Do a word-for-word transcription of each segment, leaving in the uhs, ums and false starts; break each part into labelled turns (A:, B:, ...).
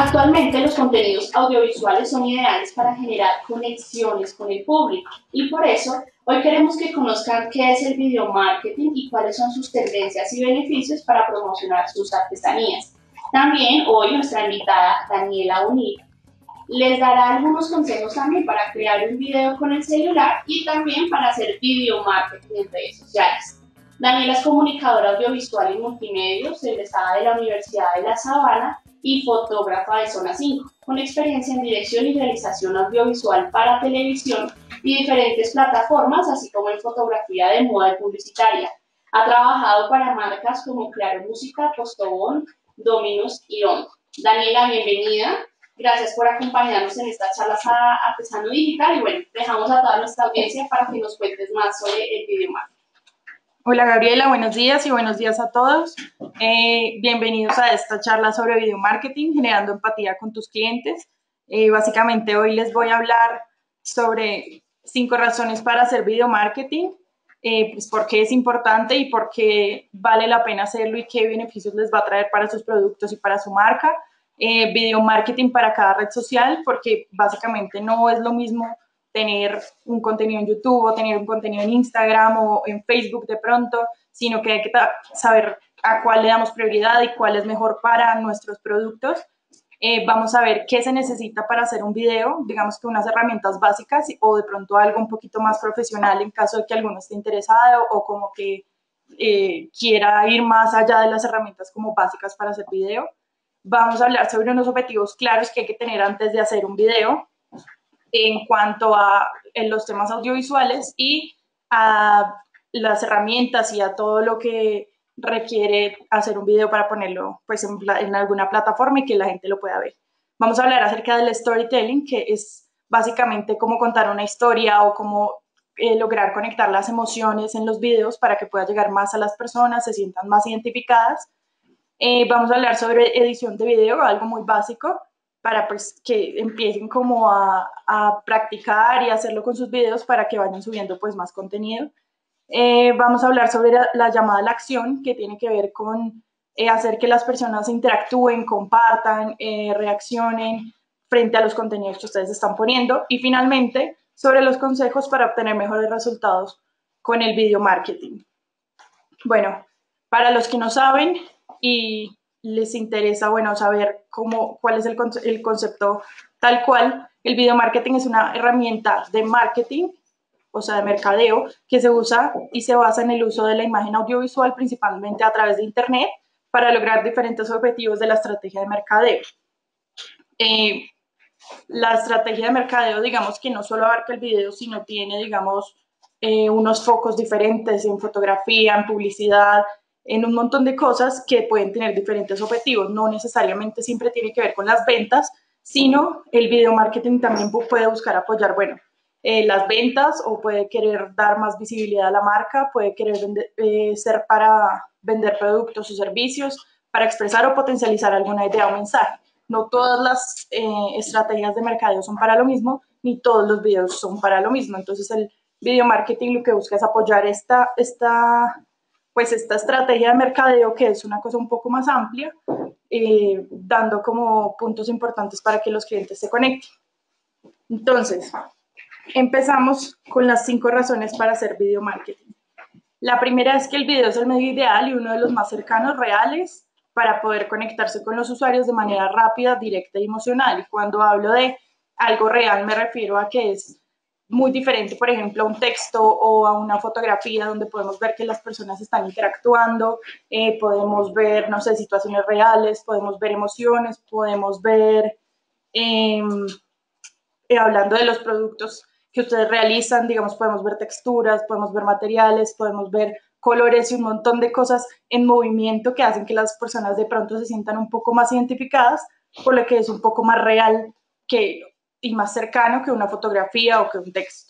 A: Actualmente los contenidos audiovisuales son ideales para generar conexiones con el público y por eso hoy queremos que conozcan qué es el video marketing y cuáles son sus tendencias y beneficios para promocionar sus artesanías. También hoy nuestra invitada Daniela Unir les dará algunos consejos también para crear un video con el celular y también para hacer video marketing en redes sociales. Daniela es comunicadora audiovisual y multimedios, egresada de la Universidad de La Sabana y fotógrafa de Zona cinco, con experiencia en dirección y realización audiovisual para televisión y diferentes plataformas, así como en fotografía de moda y publicitaria. Ha trabajado para marcas como Claro Música, Postobón, Dominos y Onco. Daniela, bienvenida. Gracias por acompañarnos en estas charlas a Artesano Digital y bueno, dejamos a toda nuestra audiencia para que nos cuentes más sobre el video marketing.
B: Hola Gabriela, buenos días y buenos días a todos. Eh, bienvenidos a esta charla sobre video marketing, generando empatía con tus clientes. Eh, básicamente hoy les voy a hablar sobre cinco razones para hacer video marketing, eh, pues por qué es importante y por qué vale la pena hacerlo y qué beneficios les va a traer para sus productos y para su marca. Eh, video marketing para cada red social, porque básicamente no es lo mismo tener un contenido en YouTube o tener un contenido en Instagram o en Facebook de pronto, sino que hay que saber a cuál le damos prioridad y cuál es mejor para nuestros productos. Eh, vamos a ver qué se necesita para hacer un video, digamos que unas herramientas básicas o de pronto algo un poquito más profesional en caso de que alguno esté interesado o como que eh, quiera ir más allá de las herramientas como básicas para hacer video. Vamos a hablar sobre unos objetivos claros que hay que tener antes de hacer un video en cuanto a en los temas audiovisuales y a las herramientas y a todo lo que requiere hacer un video para ponerlo pues, en, en alguna plataforma y que la gente lo pueda ver. Vamos a hablar acerca del storytelling, que es básicamente cómo contar una historia o cómo eh, lograr conectar las emociones en los videos para que pueda llegar más a las personas, se sientan más identificadas. Eh, vamos a hablar sobre edición de video, algo muy básico, para pues, que empiecen como a, a practicar y hacerlo con sus videos para que vayan subiendo pues, más contenido. Eh, vamos a hablar sobre la, la llamada a la acción, que tiene que ver con eh, hacer que las personas interactúen, compartan, eh, reaccionen frente a los contenidos que ustedes están poniendo. Y finalmente, sobre los consejos para obtener mejores resultados con el video marketing. Bueno, para los que no saben y les interesa, bueno, saber cómo, cuál es el, el concepto tal cual, el video marketing es una herramienta de marketing, o sea, de mercadeo, que se usa y se basa en el uso de la imagen audiovisual, principalmente a través de Internet, para lograr diferentes objetivos de la estrategia de mercadeo. Eh, la estrategia de mercadeo, digamos que no solo abarca el video, sino tiene, digamos, eh, unos focos diferentes en fotografía, en publicidad, en un montón de cosas que pueden tener diferentes objetivos. No necesariamente siempre tiene que ver con las ventas, sino el video marketing también puede buscar apoyar, bueno, eh, las ventas o puede querer dar más visibilidad a la marca, puede querer vender, eh, ser para vender productos o servicios, para expresar o potencializar alguna idea o mensaje. No todas las eh, estrategias de mercadeo son para lo mismo, ni todos los videos son para lo mismo. Entonces, el video marketing lo que busca es apoyar esta, esta, pues esta estrategia de mercadeo, que es una cosa un poco más amplia, eh, dando como puntos importantes para que los clientes se conecten. Entonces, empezamos con las cinco razones para hacer video marketing. La primera es que el video es el medio ideal y uno de los más cercanos, reales, para poder conectarse con los usuarios de manera rápida, directa y emocional. Y cuando hablo de algo real me refiero a que es muy diferente, por ejemplo, a un texto o a una fotografía donde podemos ver que las personas están interactuando, eh, podemos ver, no sé, situaciones reales, podemos ver emociones, podemos ver, eh, eh, hablando de los productos que ustedes realizan, digamos, podemos ver texturas, podemos ver materiales, podemos ver colores y un montón de cosas en movimiento que hacen que las personas de pronto se sientan un poco más identificadas, por lo que es un poco más real que, y más cercano que una fotografía o que un texto.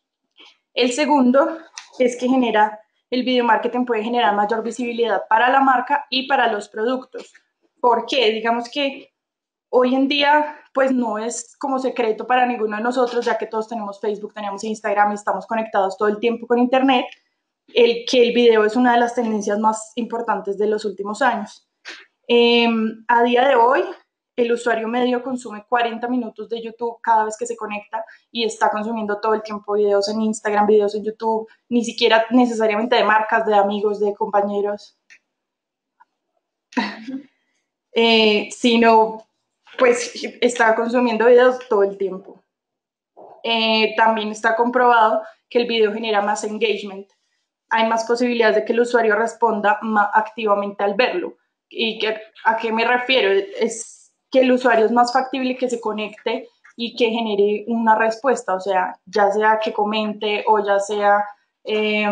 B: El segundo es que genera, el video marketing puede generar mayor visibilidad para la marca y para los productos. ¿Por qué? Digamos que hoy en día, pues no es como secreto para ninguno de nosotros, ya que todos tenemos Facebook, tenemos Instagram y estamos conectados todo el tiempo con Internet, el, que el video es una de las tendencias más importantes de los últimos años. Eh, a día de hoy, el usuario medio consume cuarenta minutos de YouTube cada vez que se conecta y está consumiendo todo el tiempo videos en Instagram, videos en YouTube, ni siquiera necesariamente de marcas, de amigos, de compañeros, eh, sino pues está consumiendo videos todo el tiempo. Eh, también está comprobado que el video genera más engagement. Hay más posibilidades de que el usuario responda más activamente al verlo. ¿Y que, a qué me refiero? Es que el usuario es más factible que se conecte y que genere una respuesta, o sea, ya sea que comente o ya sea eh,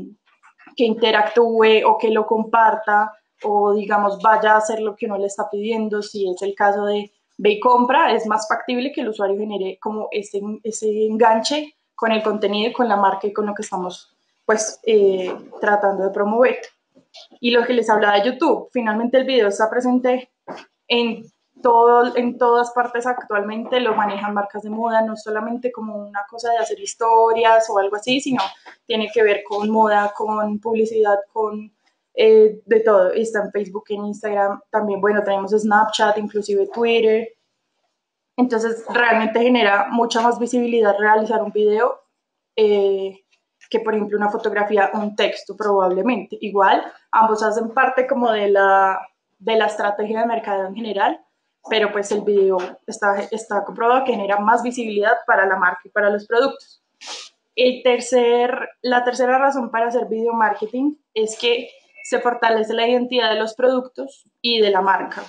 B: que interactúe o que lo comparta o digamos vaya a hacer lo que uno le está pidiendo. Si es el caso de ve y compra, es más factible que el usuario genere como ese, ese enganche con el contenido y con la marca y con lo que estamos pues eh, tratando de promover. Y lo que les hablaba de YouTube, finalmente el video está presente en, todo, en todas partes actualmente, lo manejan marcas de moda, no solamente como una cosa de hacer historias o algo así, sino tiene que ver con moda, con publicidad, con eh, de todo. Está en Facebook, en Instagram, también, bueno, tenemos Snapchat, inclusive Twitter. Entonces, realmente genera mucha más visibilidad realizar un video eh, que, por ejemplo, una fotografía o un texto, probablemente. Igual, ambos hacen parte como de la, de la estrategia de mercadeo en general, pero pues el video está, está comprobado que genera más visibilidad para la marca y para los productos. El tercer, la tercera razón para hacer video marketing es que se fortalece la identidad de los productos y de la marca.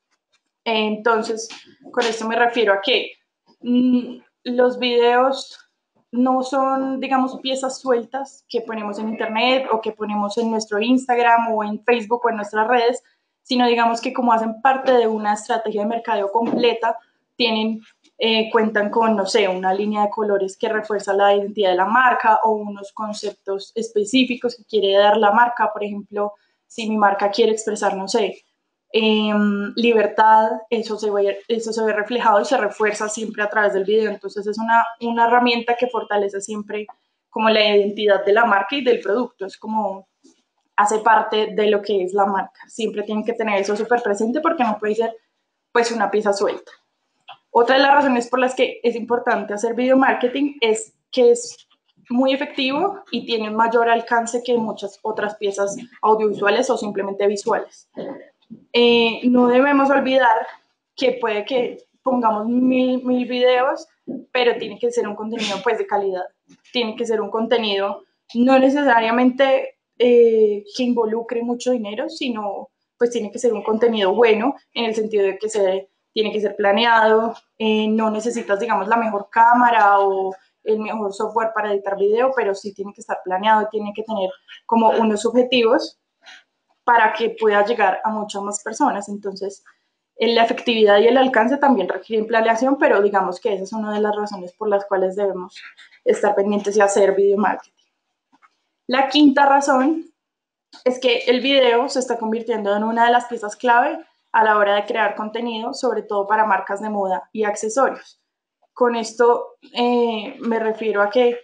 B: Entonces, con esto me refiero a que mmm, los videos no son, digamos, piezas sueltas que ponemos en internet o que ponemos en nuestro Instagram o en Facebook o en nuestras redes, sino digamos que como hacen parte de una estrategia de mercadeo completa, tienen, eh, cuentan con, no sé, una línea de colores que refuerza la identidad de la marca o unos conceptos específicos que quiere dar la marca. Por ejemplo, si mi marca quiere expresar, no sé, Eh, libertad, eso se, ve, eso se ve reflejado y se refuerza siempre a través del video. Entonces es una, una herramienta que fortalece siempre como la identidad de la marca y del producto. Es como hace parte de lo que es la marca. Siempre tienen que tener eso súper presente porque no puede ser pues una pieza suelta. Otra de las razones por las que es importante hacer video marketing es que es muy efectivo y tiene mayor alcance que muchas otras piezas audiovisuales o simplemente visuales. Eh, no debemos olvidar que puede que pongamos mil, mil videos, pero tiene que ser un contenido pues de calidad, tiene que ser un contenido no necesariamente eh, que involucre mucho dinero, sino pues tiene que ser un contenido bueno en el sentido de que se, tiene que ser planeado, eh, no necesitas digamos la mejor cámara o el mejor software para editar video, pero sí tiene que estar planeado, tiene que tener como unos objetivos para que pueda llegar a muchas más personas. Entonces, la efectividad y el alcance también requieren planeación, pero digamos que esa es una de las razones por las cuales debemos estar pendientes y hacer video marketing. La quinta razón es que el video se está convirtiendo en una de las piezas clave a la hora de crear contenido, sobre todo para marcas de moda y accesorios. Con esto eh, me refiero a que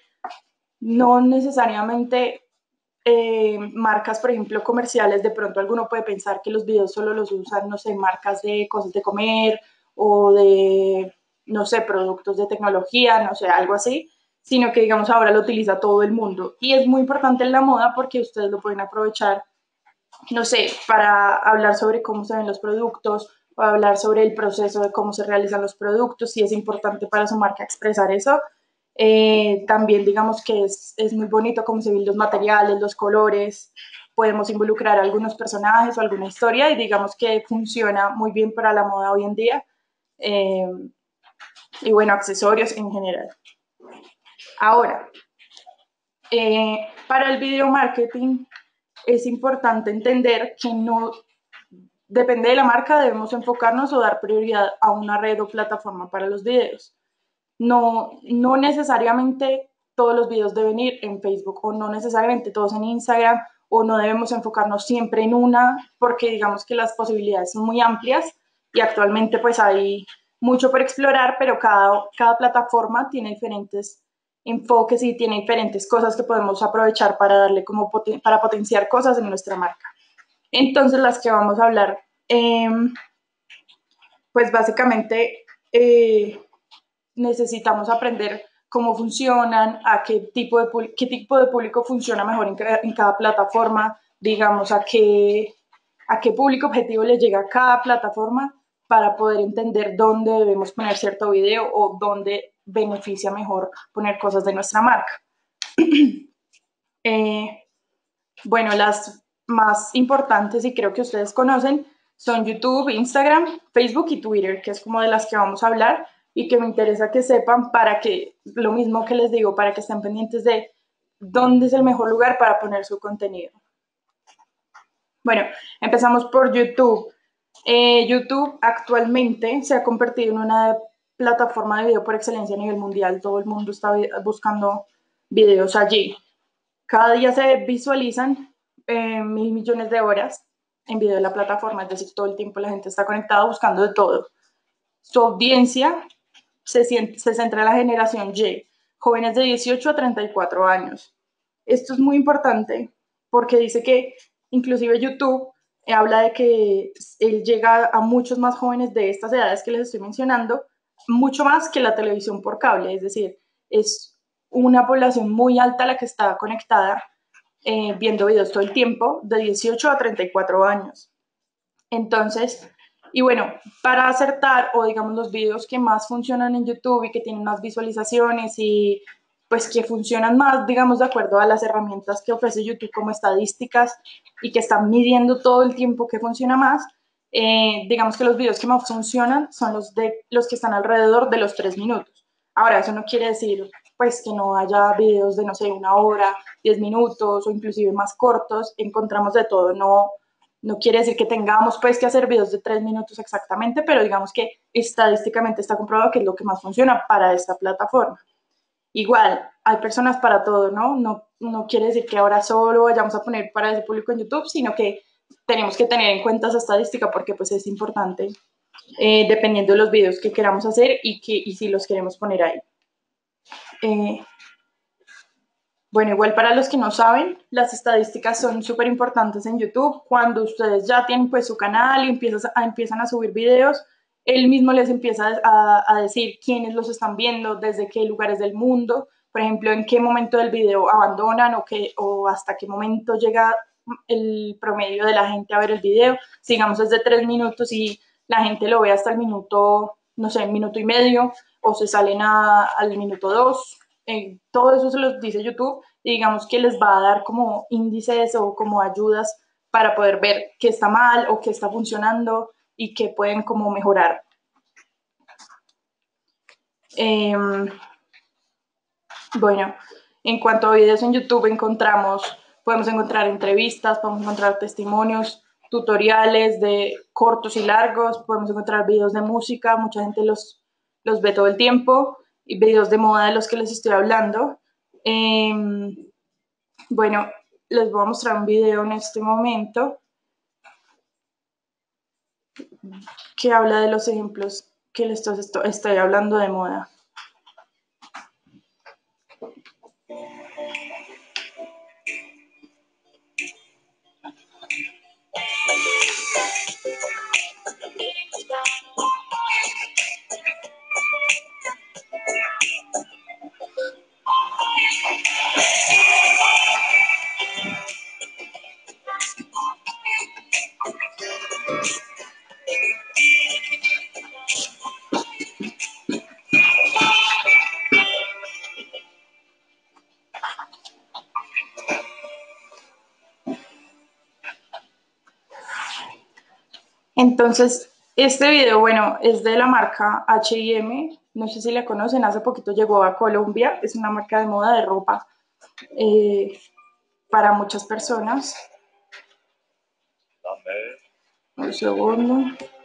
B: no necesariamente Eh, marcas, por ejemplo, comerciales, de pronto alguno puede pensar que los videos solo los usan, no sé, marcas de cosas de comer o de, no sé, productos de tecnología, no sé, algo así, sino que, digamos, ahora lo utiliza todo el mundo. Y es muy importante en la moda porque ustedes lo pueden aprovechar, no sé, para hablar sobre cómo se ven los productos o hablar sobre el proceso de cómo se realizan los productos, si es importante para su marca expresar eso. Eh, también digamos que es, es muy bonito cómo se ven los materiales, los colores, podemos involucrar a algunos personajes o alguna historia y digamos que funciona muy bien para la moda hoy en día eh, y bueno, accesorios en general. Ahora, eh, para el video marketing es importante entender que no depende de la marca, debemos enfocarnos o dar prioridad a una red o plataforma para los videos. No, no necesariamente todos los videos deben ir en Facebook o no necesariamente todos en Instagram o no debemos enfocarnos siempre en una porque digamos que las posibilidades son muy amplias y actualmente pues hay mucho por explorar, pero cada, cada plataforma tiene diferentes enfoques y tiene diferentes cosas que podemos aprovechar para darle como poten para potenciar cosas en nuestra marca. Entonces las que vamos a hablar eh, pues básicamente eh, necesitamos aprender cómo funcionan, a qué tipo de, qué tipo de público funciona mejor en, en cada plataforma, digamos, a qué, a qué público objetivo le llega a cada plataforma para poder entender dónde debemos poner cierto video o dónde beneficia mejor poner cosas de nuestra marca. eh, bueno, las más importantes y creo que ustedes conocen son YouTube, Instagram, Facebook y Twitter, que es como de las que vamos a hablar y que me interesa que sepan para que, lo mismo que les digo, para que estén pendientes de dónde es el mejor lugar para poner su contenido. Bueno, empezamos por YouTube. Eh, YouTube actualmente se ha convertido en una plataforma de video por excelencia a nivel mundial. Todo el mundo está buscando videos allí. Cada día se visualizan eh, mil millones de horas en video de la plataforma, es decir, todo el tiempo la gente está conectada buscando de todo. Su audiencia se, se centra en la generación Y, jóvenes de dieciocho a treinta y cuatro años. Esto es muy importante porque dice que inclusive YouTube eh, habla de que él llega a muchos más jóvenes de estas edades que les estoy mencionando, mucho más que la televisión por cable, es decir, es una población muy alta la que está conectada eh, viendo videos todo el tiempo, de dieciocho a treinta y cuatro años. Entonces, y bueno, para acertar, o digamos los videos que más funcionan en YouTube y que tienen más visualizaciones y pues que funcionan más, digamos, de acuerdo a las herramientas que ofrece YouTube como estadísticas y que están midiendo todo el tiempo que funciona más, eh, digamos que los videos que más funcionan son los, de, los que están alrededor de los tres minutos. Ahora, eso no quiere decir pues que no haya videos de, no sé, una hora, diez minutos o inclusive más cortos, encontramos de todo, no, no quiere decir que tengamos pues que hacer videos de tres minutos exactamente, pero digamos que estadísticamente está comprobado que es lo que más funciona para esta plataforma. Igual, hay personas para todo, ¿no? No, no quiere decir que ahora solo vayamos a poner para ese público en YouTube, sino que tenemos que tener en cuenta esa estadística porque pues es importante eh, dependiendo de los videos que queramos hacer y, que, y si los queremos poner ahí. Eh, Bueno, igual para los que no saben, las estadísticas son súper importantes en YouTube. Cuando ustedes ya tienen pues su canal y empiezan a, empiezan a subir videos, él mismo les empieza a, a decir quiénes los están viendo, desde qué lugares del mundo, por ejemplo, en qué momento del video abandonan o, qué, o hasta qué momento llega el promedio de la gente a ver el video. Sigamos desde tres minutos y la gente lo ve hasta el minuto, no sé, minuto y medio, o se salen a, al minuto dos. Eh, todo eso se los dice YouTube y digamos que les va a dar como índices o como ayudas para poder ver qué está mal o qué está funcionando y qué pueden como mejorar. Eh, bueno, en cuanto a videos en YouTube encontramos, podemos encontrar entrevistas, podemos encontrar testimonios, tutoriales de cortos y largos, podemos encontrar videos de música, mucha gente los, los ve todo el tiempo, y videos de moda de los que les estoy hablando. Eh, bueno, les voy a mostrar un video en este momento que habla de los ejemplos que les estoy, estoy hablando de moda. Entonces, este video, bueno, es de la marca H y M, no sé si la conocen, hace poquito llegó a Colombia, es una marca de moda de ropa eh, para muchas personas. Un segundo.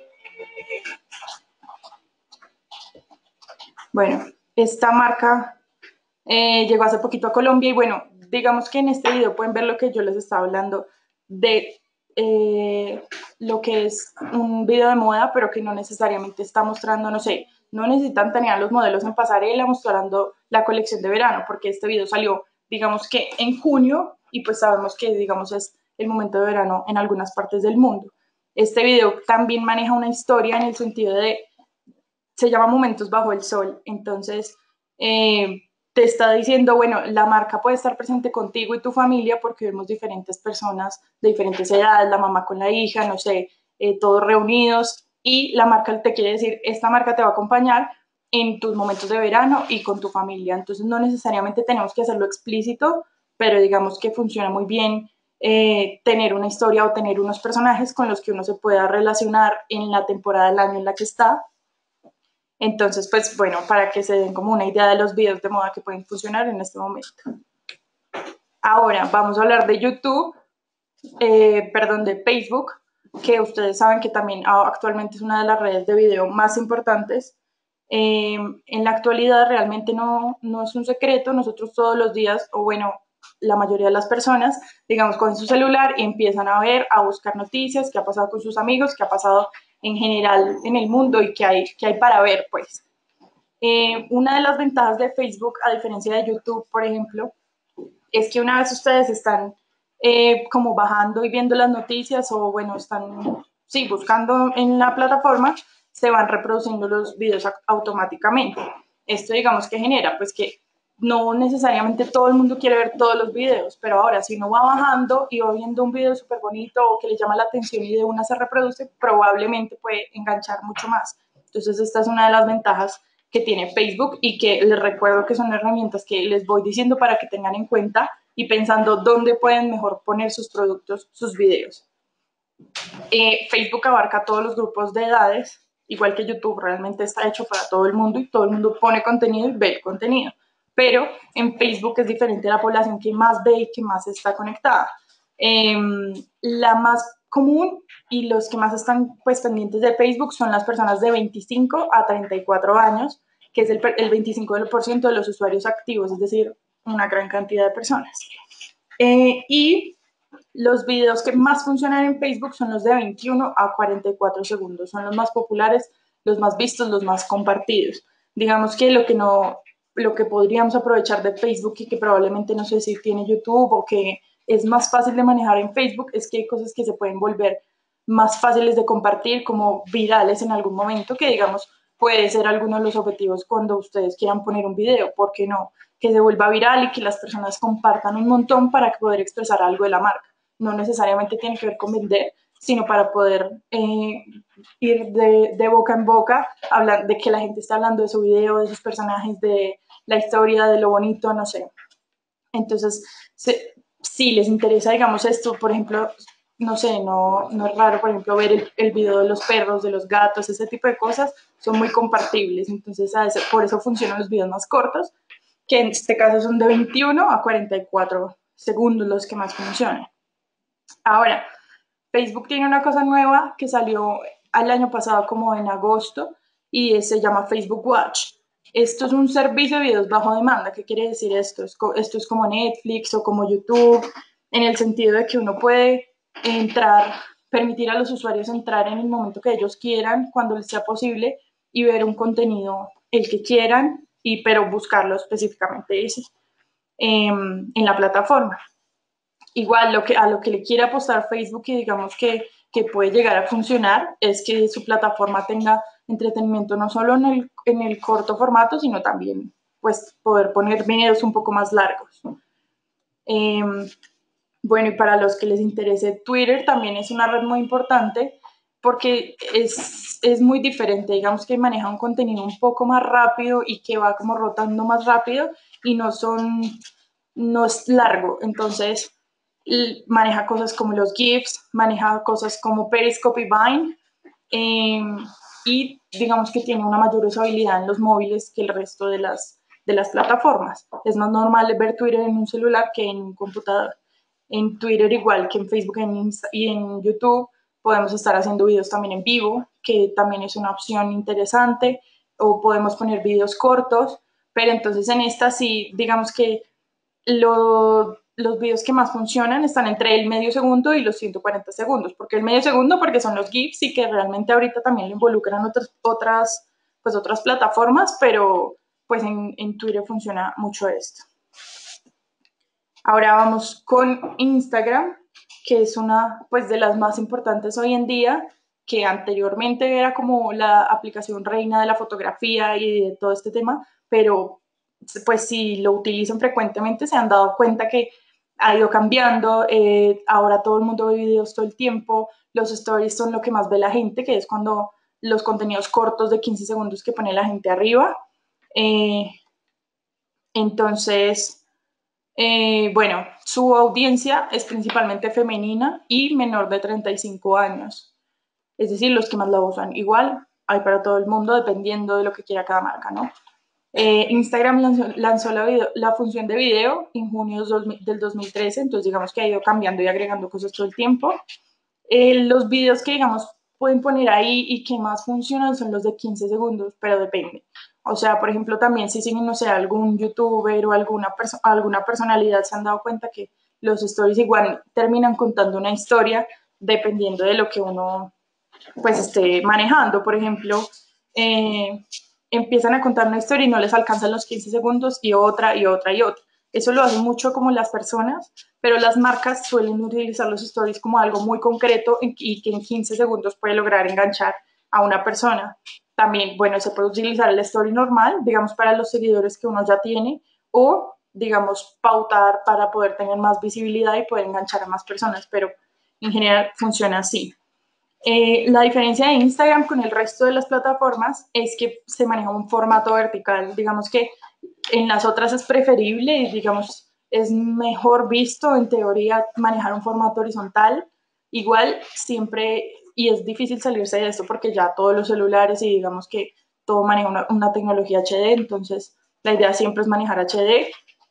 B: Bueno, esta marca eh, llegó hace poquito a Colombia y bueno, digamos que en este video pueden ver lo que yo les estaba hablando de eh, lo que es un video de moda, pero que no necesariamente está mostrando, no sé, no necesitan tener a los modelos en pasarela mostrando la colección de verano, porque este video salió, digamos que en junio, y pues sabemos que, digamos, es el momento de verano en algunas partes del mundo. Este video también maneja una historia en el sentido de, se llama Momentos bajo el sol, entonces eh, te está diciendo, bueno, la marca puede estar presente contigo y tu familia porque vemos diferentes personas de diferentes edades, la mamá con la hija, no sé, eh, todos reunidos, y la marca te quiere decir, esta marca te va a acompañar en tus momentos de verano y con tu familia. Entonces no necesariamente tenemos que hacerlo explícito, pero digamos que funciona muy bien eh, tener una historia o tener unos personajes con los que uno se pueda relacionar en la temporada del año en la que está. Entonces, pues bueno, para que se den como una idea de los videos de moda que pueden funcionar en este momento. Ahora vamos a hablar de YouTube, eh, perdón, de Facebook, que ustedes saben que también actualmente es una de las redes de video más importantes. Eh, en la actualidad realmente no, no es un secreto, nosotros todos los días, o bueno, la mayoría de las personas, digamos, cogen su celular y empiezan a ver, a buscar noticias, qué ha pasado con sus amigos, qué ha pasado en general en el mundo y qué hay, qué hay para ver, pues. Eh, una de las ventajas de Facebook, a diferencia de YouTube, por ejemplo, es que una vez ustedes están eh, como bajando y viendo las noticias o bueno, están, sí, buscando en la plataforma, se van reproduciendo los videos automáticamente. Esto digamos que genera pues que no necesariamente todo el mundo quiere ver todos los videos, pero ahora si uno va bajando y va viendo un video súper bonito o que le llama la atención y de una se reproduce, probablemente puede enganchar mucho más. Entonces esta es una de las ventajas que tiene Facebook y que les recuerdo que son herramientas que les voy diciendo para que tengan en cuenta y pensando dónde pueden mejor poner sus productos, sus videos. Eh, Facebook abarca todos los grupos de edades, igual que YouTube realmente está hecho para todo el mundo y todo el mundo pone contenido y ve el contenido. Pero en Facebook es diferente la población que más ve y que más está conectada. Eh, la más común y los que más están pues, pendientes de Facebook son las personas de veinticinco a treinta y cuatro años, que es el, el veinticinco por ciento de los usuarios activos, es decir, una gran cantidad de personas. Eh, y los videos que más funcionan en Facebook son los de veintiuno a cuarenta y cuatro segundos, son los más populares, los más vistos, los más compartidos. Digamos que lo que no, lo que podríamos aprovechar de Facebook y que probablemente no sé si tiene YouTube o que es más fácil de manejar en Facebook es que hay cosas que se pueden volver más fáciles de compartir como virales en algún momento, que digamos puede ser alguno de los objetivos cuando ustedes quieran poner un video, ¿por qué no? Que se vuelva viral y que las personas compartan un montón para poder expresar algo de la marca. No necesariamente tiene que ver con vender, sino para poder eh, ir de, de boca en boca, hablar de que la gente está hablando de su video, de sus personajes, de la historia, de lo bonito, no sé. Entonces, se, si les interesa, digamos, esto, por ejemplo, no sé, no, no es raro, por ejemplo, ver el, el video de los perros, de los gatos, ese tipo de cosas, son muy compartibles. Entonces, a ese, por eso funcionan los videos más cortos, que en este caso son de veintiuno a cuarenta y cuatro segundos los que más funcionan. Ahora, Facebook tiene una cosa nueva que salió el año pasado como en agosto y se llama Facebook Watch. Esto es un servicio de videos bajo demanda. ¿Qué quiere decir esto? Esto es como Netflix o como YouTube, en el sentido de que uno puede entrar, permitir a los usuarios entrar en el momento que ellos quieran, cuando les sea posible, y ver un contenido el que quieran, y, pero buscarlo específicamente ese, eh, en la plataforma. Igual lo que, a lo que le quiere apostar Facebook y digamos que, que puede llegar a funcionar es que su plataforma tenga entretenimiento no solo en el, en el corto formato, sino también pues, poder poner videos un poco más largos. Eh, bueno, y para los que les interese, Twitter también es una red muy importante porque es, es muy diferente, digamos que maneja un contenido un poco más rápido y que va como rotando más rápido y no son, no es largo, entonces maneja cosas como los GIFs, maneja cosas como Periscope y Vine, eh, y digamos que tiene una mayor usabilidad en los móviles que el resto de las, de las plataformas. Es más normal ver Twitter en un celular que en un computador. En Twitter, igual que en Facebook en Insta y en YouTube, podemos estar haciendo videos también en vivo, que también es una opción interesante, o podemos poner videos cortos, pero entonces en esta sí, digamos que lo, los videos que más funcionan están entre el medio segundo y los ciento cuarenta segundos. ¿Por qué el medio segundo? Porque son los GIFs y que realmente ahorita también lo involucran otras, otras, pues otras plataformas, pero pues en, en Twitter funciona mucho esto. Ahora vamos con Instagram. que es una pues de las más importantes hoy en día, que anteriormente era como la aplicación reina de la fotografía y de todo este tema, pero pues si lo utilizan frecuentemente se han dado cuenta que ha ido cambiando, eh, ahora todo el mundo ve videos todo el tiempo, los stories son lo que más ve la gente, que es cuando los contenidos cortos de quince segundos que pone la gente arriba. Eh, entonces, eh, bueno, su audiencia es principalmente femenina y menor de treinta y cinco años, es decir, los que más la usan. Igual hay para todo el mundo dependiendo de lo que quiera cada marca, ¿no? Eh, Instagram lanzó, lanzó la, video, la, función de video en junio del dos mil trece, entonces digamos que ha ido cambiando y agregando cosas todo el tiempo. Eh, los videos que digamos pueden poner ahí y que más funcionan son los de quince segundos, pero depende. O sea, por ejemplo, también si siguen, no sé, algún youtuber o alguna, perso alguna personalidad, se han dado cuenta que los stories igual terminan contando una historia dependiendo de lo que uno pues esté manejando. Por ejemplo, eh, empiezan a contar una historia y no les alcanzan los quince segundos y otra y otra y otra. Eso lo hacen mucho como las personas, pero las marcas suelen utilizar los stories como algo muy concreto y que en quince segundos puede lograr enganchar a una persona. También, bueno, se puede utilizar el story normal, digamos, para los seguidores que uno ya tiene, o, digamos, pautar para poder tener más visibilidad y poder enganchar a más personas, pero en general funciona así. Eh, la diferencia de Instagram con el resto de las plataformas es que se maneja un formato vertical. Digamos que en las otras es preferible y digamos es mejor visto en teoría manejar un formato horizontal. Igual siempre, y es difícil salirse de esto porque ya todos los celulares y digamos que todo maneja una, una tecnología H D, entonces la idea siempre es manejar H D.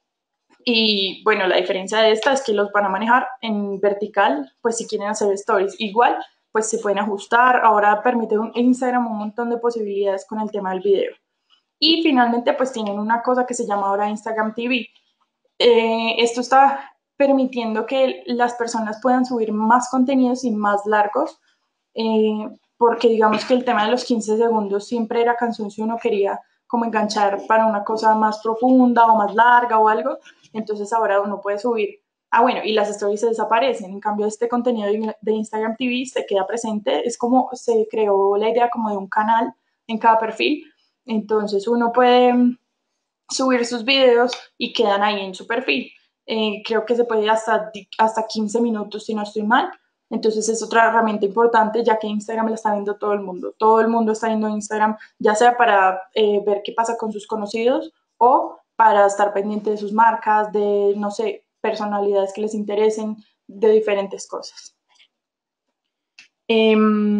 B: Y bueno, la diferencia de esta es que los van a manejar en vertical, pues si quieren hacer stories. Igual, pues se pueden ajustar. Ahora permite un Instagram un montón de posibilidades con el tema del video. Y finalmente, pues tienen una cosa que se llama ahora Instagram T V. Eh, esto está permitiendo que las personas puedan subir más contenidos y más largos, eh, porque digamos que el tema de los quince segundos siempre era canción si uno quería como enganchar para una cosa más profunda o más larga o algo, entonces ahora uno puede subir, ah bueno, y las stories se desaparecen, en cambio este contenido de Instagram T V se queda presente, es como se creó la idea como de un canal en cada perfil, entonces uno puede subir sus videos y quedan ahí en su perfil. Eh, creo que se puede hasta, hasta quince minutos si no estoy mal. Entonces es otra herramienta importante ya que Instagram la está viendo todo el mundo. Todo el mundo está viendo Instagram, ya sea para eh, ver qué pasa con sus conocidos o para estar pendiente de sus marcas, de, no sé, personalidades que les interesen, de diferentes cosas. Eh,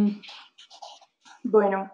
B: bueno.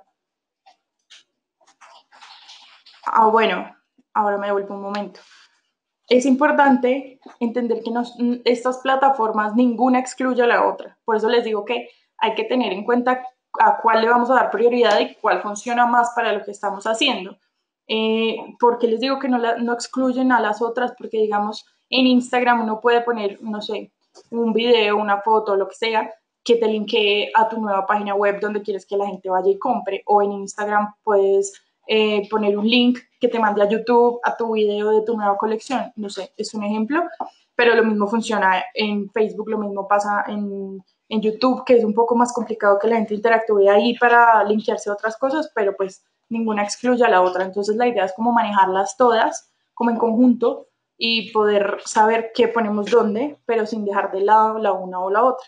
B: Ah, bueno, ahora me devuelvo un momento. Es importante entender que nos, estas plataformas ninguna excluye a la otra. Por eso les digo que hay que tener en cuenta a cuál le vamos a dar prioridad y cuál funciona más para lo que estamos haciendo. Eh, porque les digo que no, la, no excluyen a las otras, porque digamos en Instagram uno puede poner, no sé, un video, una foto, lo que sea, que te linkee a tu nueva página web donde quieres que la gente vaya y compre. O en Instagram puedes eh, poner un link que te mande a YouTube a tu video de tu nueva colección. No sé, es un ejemplo, pero lo mismo funciona en Facebook, lo mismo pasa en, en YouTube, que es un poco más complicado que la gente interactúe ahí para linkearse a otras cosas, pero pues ninguna excluye a la otra. Entonces la idea es como manejarlas todas, como en conjunto, y poder saber qué ponemos dónde, pero sin dejar de lado la una o la otra.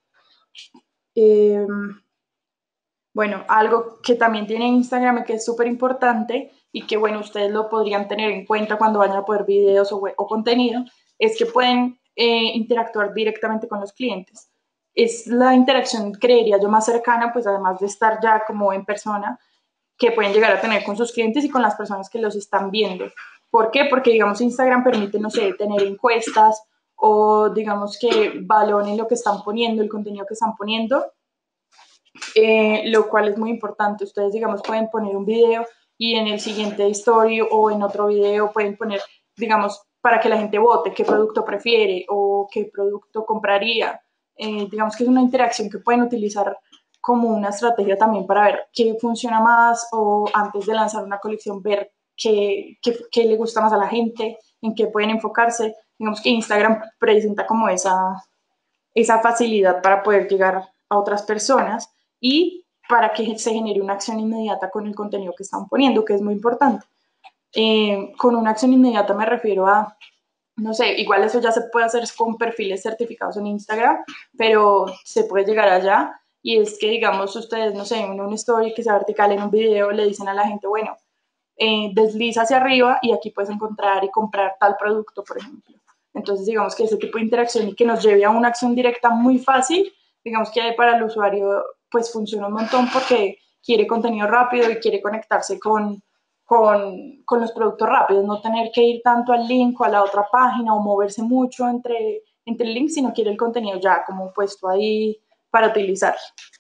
B: Eh, bueno, algo que también tiene Instagram y que es súper importante y que, bueno, ustedes lo podrían tener en cuenta cuando vayan a poner videos o, o contenido, es que pueden eh, interactuar directamente con los clientes. Es la interacción, creería yo, más cercana, pues además de estar ya como en persona, que pueden llegar a tener con sus clientes y con las personas que los están viendo. ¿Por qué? Porque, digamos, Instagram permite, no sé, tener encuestas o, digamos, que valoren lo que están poniendo, el contenido que están poniendo, eh, lo cual es muy importante. Ustedes, digamos, pueden poner un video y en el siguiente story o en otro video pueden poner, digamos, para que la gente vote qué producto prefiere o qué producto compraría. Eh, digamos que es una interacción que pueden utilizar como una estrategia también para ver qué funciona más o antes de lanzar una colección ver qué, qué, qué le gusta más a la gente, en qué pueden enfocarse. Digamos que Instagram presenta como esa, esa facilidad para poder llegar a otras personas y para que se genere una acción inmediata con el contenido que están poniendo, que es muy importante. Eh, con una acción inmediata me refiero a, no sé, igual eso ya se puede hacer con perfiles certificados en Instagram, pero se puede llegar allá y es que, digamos, ustedes, no sé, en una story que sea vertical, en un video, le dicen a la gente, bueno, eh, desliza hacia arriba y aquí puedes encontrar y comprar tal producto, por ejemplo. Entonces, digamos que ese tipo de interacción y que nos lleve a una acción directa muy fácil, digamos que para el usuario, pues funciona un montón porque quiere contenido rápido y quiere conectarse con, con, con los productos rápidos, no tener que ir tanto al link o a la otra página o moverse mucho entre, entre el link, sino quiere el contenido ya como puesto ahí para utilizar.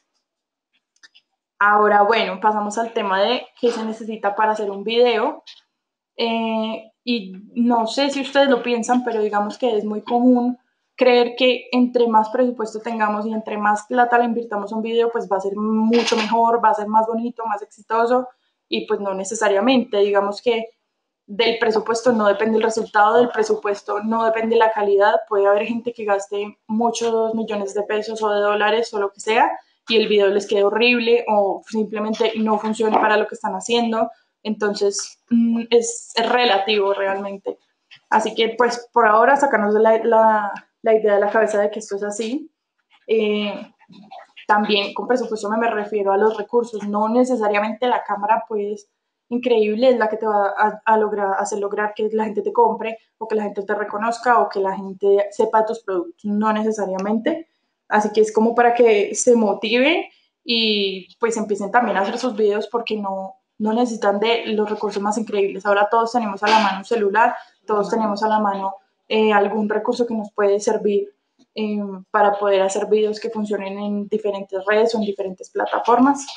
B: Ahora, bueno, pasamos al tema de qué se necesita para hacer un video. Eh, y no sé si ustedes lo piensan, pero digamos que es muy común creer que entre más presupuesto tengamos y entre más plata le invirtamos a un video, pues va a ser mucho mejor, va a ser más bonito, más exitoso, y pues no necesariamente. Digamos que del presupuesto no depende el resultado, del presupuesto no depende la calidad. Puede haber gente que gaste muchos millones de pesos o de dólares o lo que sea y el video les quede horrible o simplemente no funcione para lo que están haciendo. Entonces es, es relativo realmente. Así que pues por ahora sacarnos la, la, la idea de la cabeza de que esto es así. Eh, también con presupuesto me, me refiero a los recursos, no necesariamente la cámara pues increíble es la que te va a, a lograr, hacer lograr que la gente te compre o que la gente te reconozca o que la gente sepa de tus productos, no necesariamente. Así que es como para que se motiven y pues empiecen también a hacer sus videos porque no, no necesitan de los recursos más increíbles. Ahora todos tenemos a la mano un celular, todos tenemos a la mano eh, algún recurso que nos puede servir eh, para poder hacer videos que funcionen en diferentes redes o en diferentes plataformas.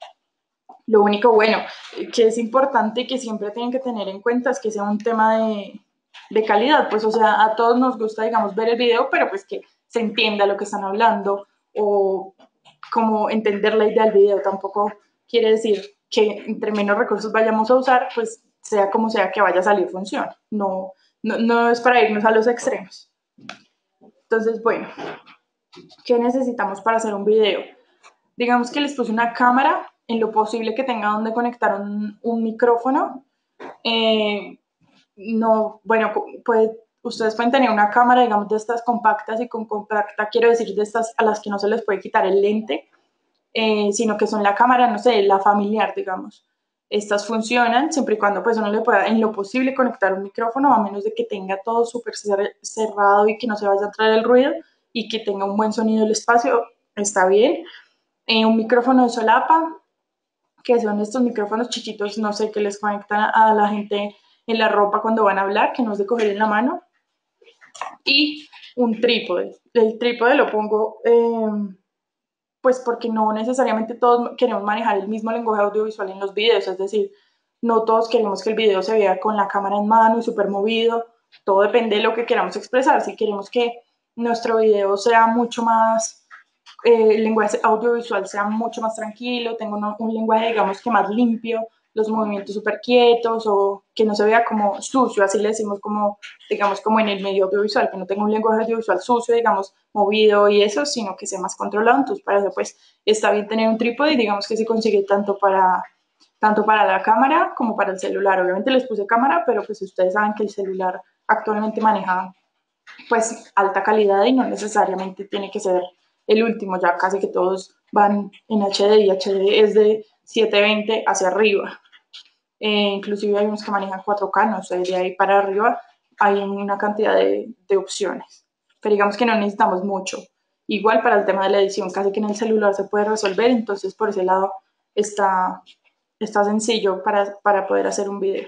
B: Lo único, bueno, que es importante y que siempre tienen que tener en cuenta es que sea un tema de, de calidad, pues o sea, a todos nos gusta, digamos, ver el video, pero pues que se entienda lo que están hablando o como entender la idea del video. Tampoco quiere decir que entre menos recursos vayamos a usar, pues sea como sea que vaya a salir funcione. No, no, no es para irnos a los extremos. Entonces, bueno, ¿qué necesitamos para hacer un video? Digamos que les puse una cámara, en lo posible que tenga donde conectar un, un micrófono. Eh, no, bueno, pues ustedes pueden tener una cámara, digamos, de estas compactas, y con compacta quiero decir de estas a las que no se les puede quitar el lente, eh, sino que son la cámara, no sé, la familiar, digamos. Estas funcionan siempre y cuando pues uno le pueda en lo posible conectar un micrófono, a menos de que tenga todo súper cerrado y que no se vaya a entrar el ruido y que tenga un buen sonido el espacio, está bien. Eh, un micrófono de solapa, que son estos micrófonos chiquitos, no sé, que les conectan a la gente en la ropa cuando van a hablar, que no es de coger en la mano. Y un trípode. El trípode lo pongo eh, pues porque no necesariamente todos queremos manejar el mismo lenguaje audiovisual en los videos, es decir, no todos queremos que el video se vea con la cámara en mano y súper movido, todo depende de lo que queramos expresar. Si queremos que nuestro video sea mucho más, eh, el lenguaje audiovisual sea mucho más tranquilo, tenga un, un lenguaje, digamos, que más limpio, los movimientos súper quietos o que no se vea como sucio, así le decimos como, digamos, como en el medio audiovisual, que no tenga un lenguaje audiovisual sucio, digamos, movido y eso, sino que sea más controlado. Entonces, para eso, pues, está bien tener un trípode y digamos que se consigue tanto para, tanto para la cámara como para el celular. Obviamente les puse cámara, pero pues ustedes saben que el celular actualmente maneja, pues, alta calidad y no necesariamente tiene que ser el último, ya casi que todos van en H D y H D es de setecientos veinte hacia arriba. Eh, inclusive hay unos que manejan cuatro K, no sé, de ahí para arriba hay una cantidad de, de opciones, pero digamos que no necesitamos mucho. Igual para el tema de la edición, casi que en el celular se puede resolver, entonces por ese lado está, está sencillo para, para poder hacer un video.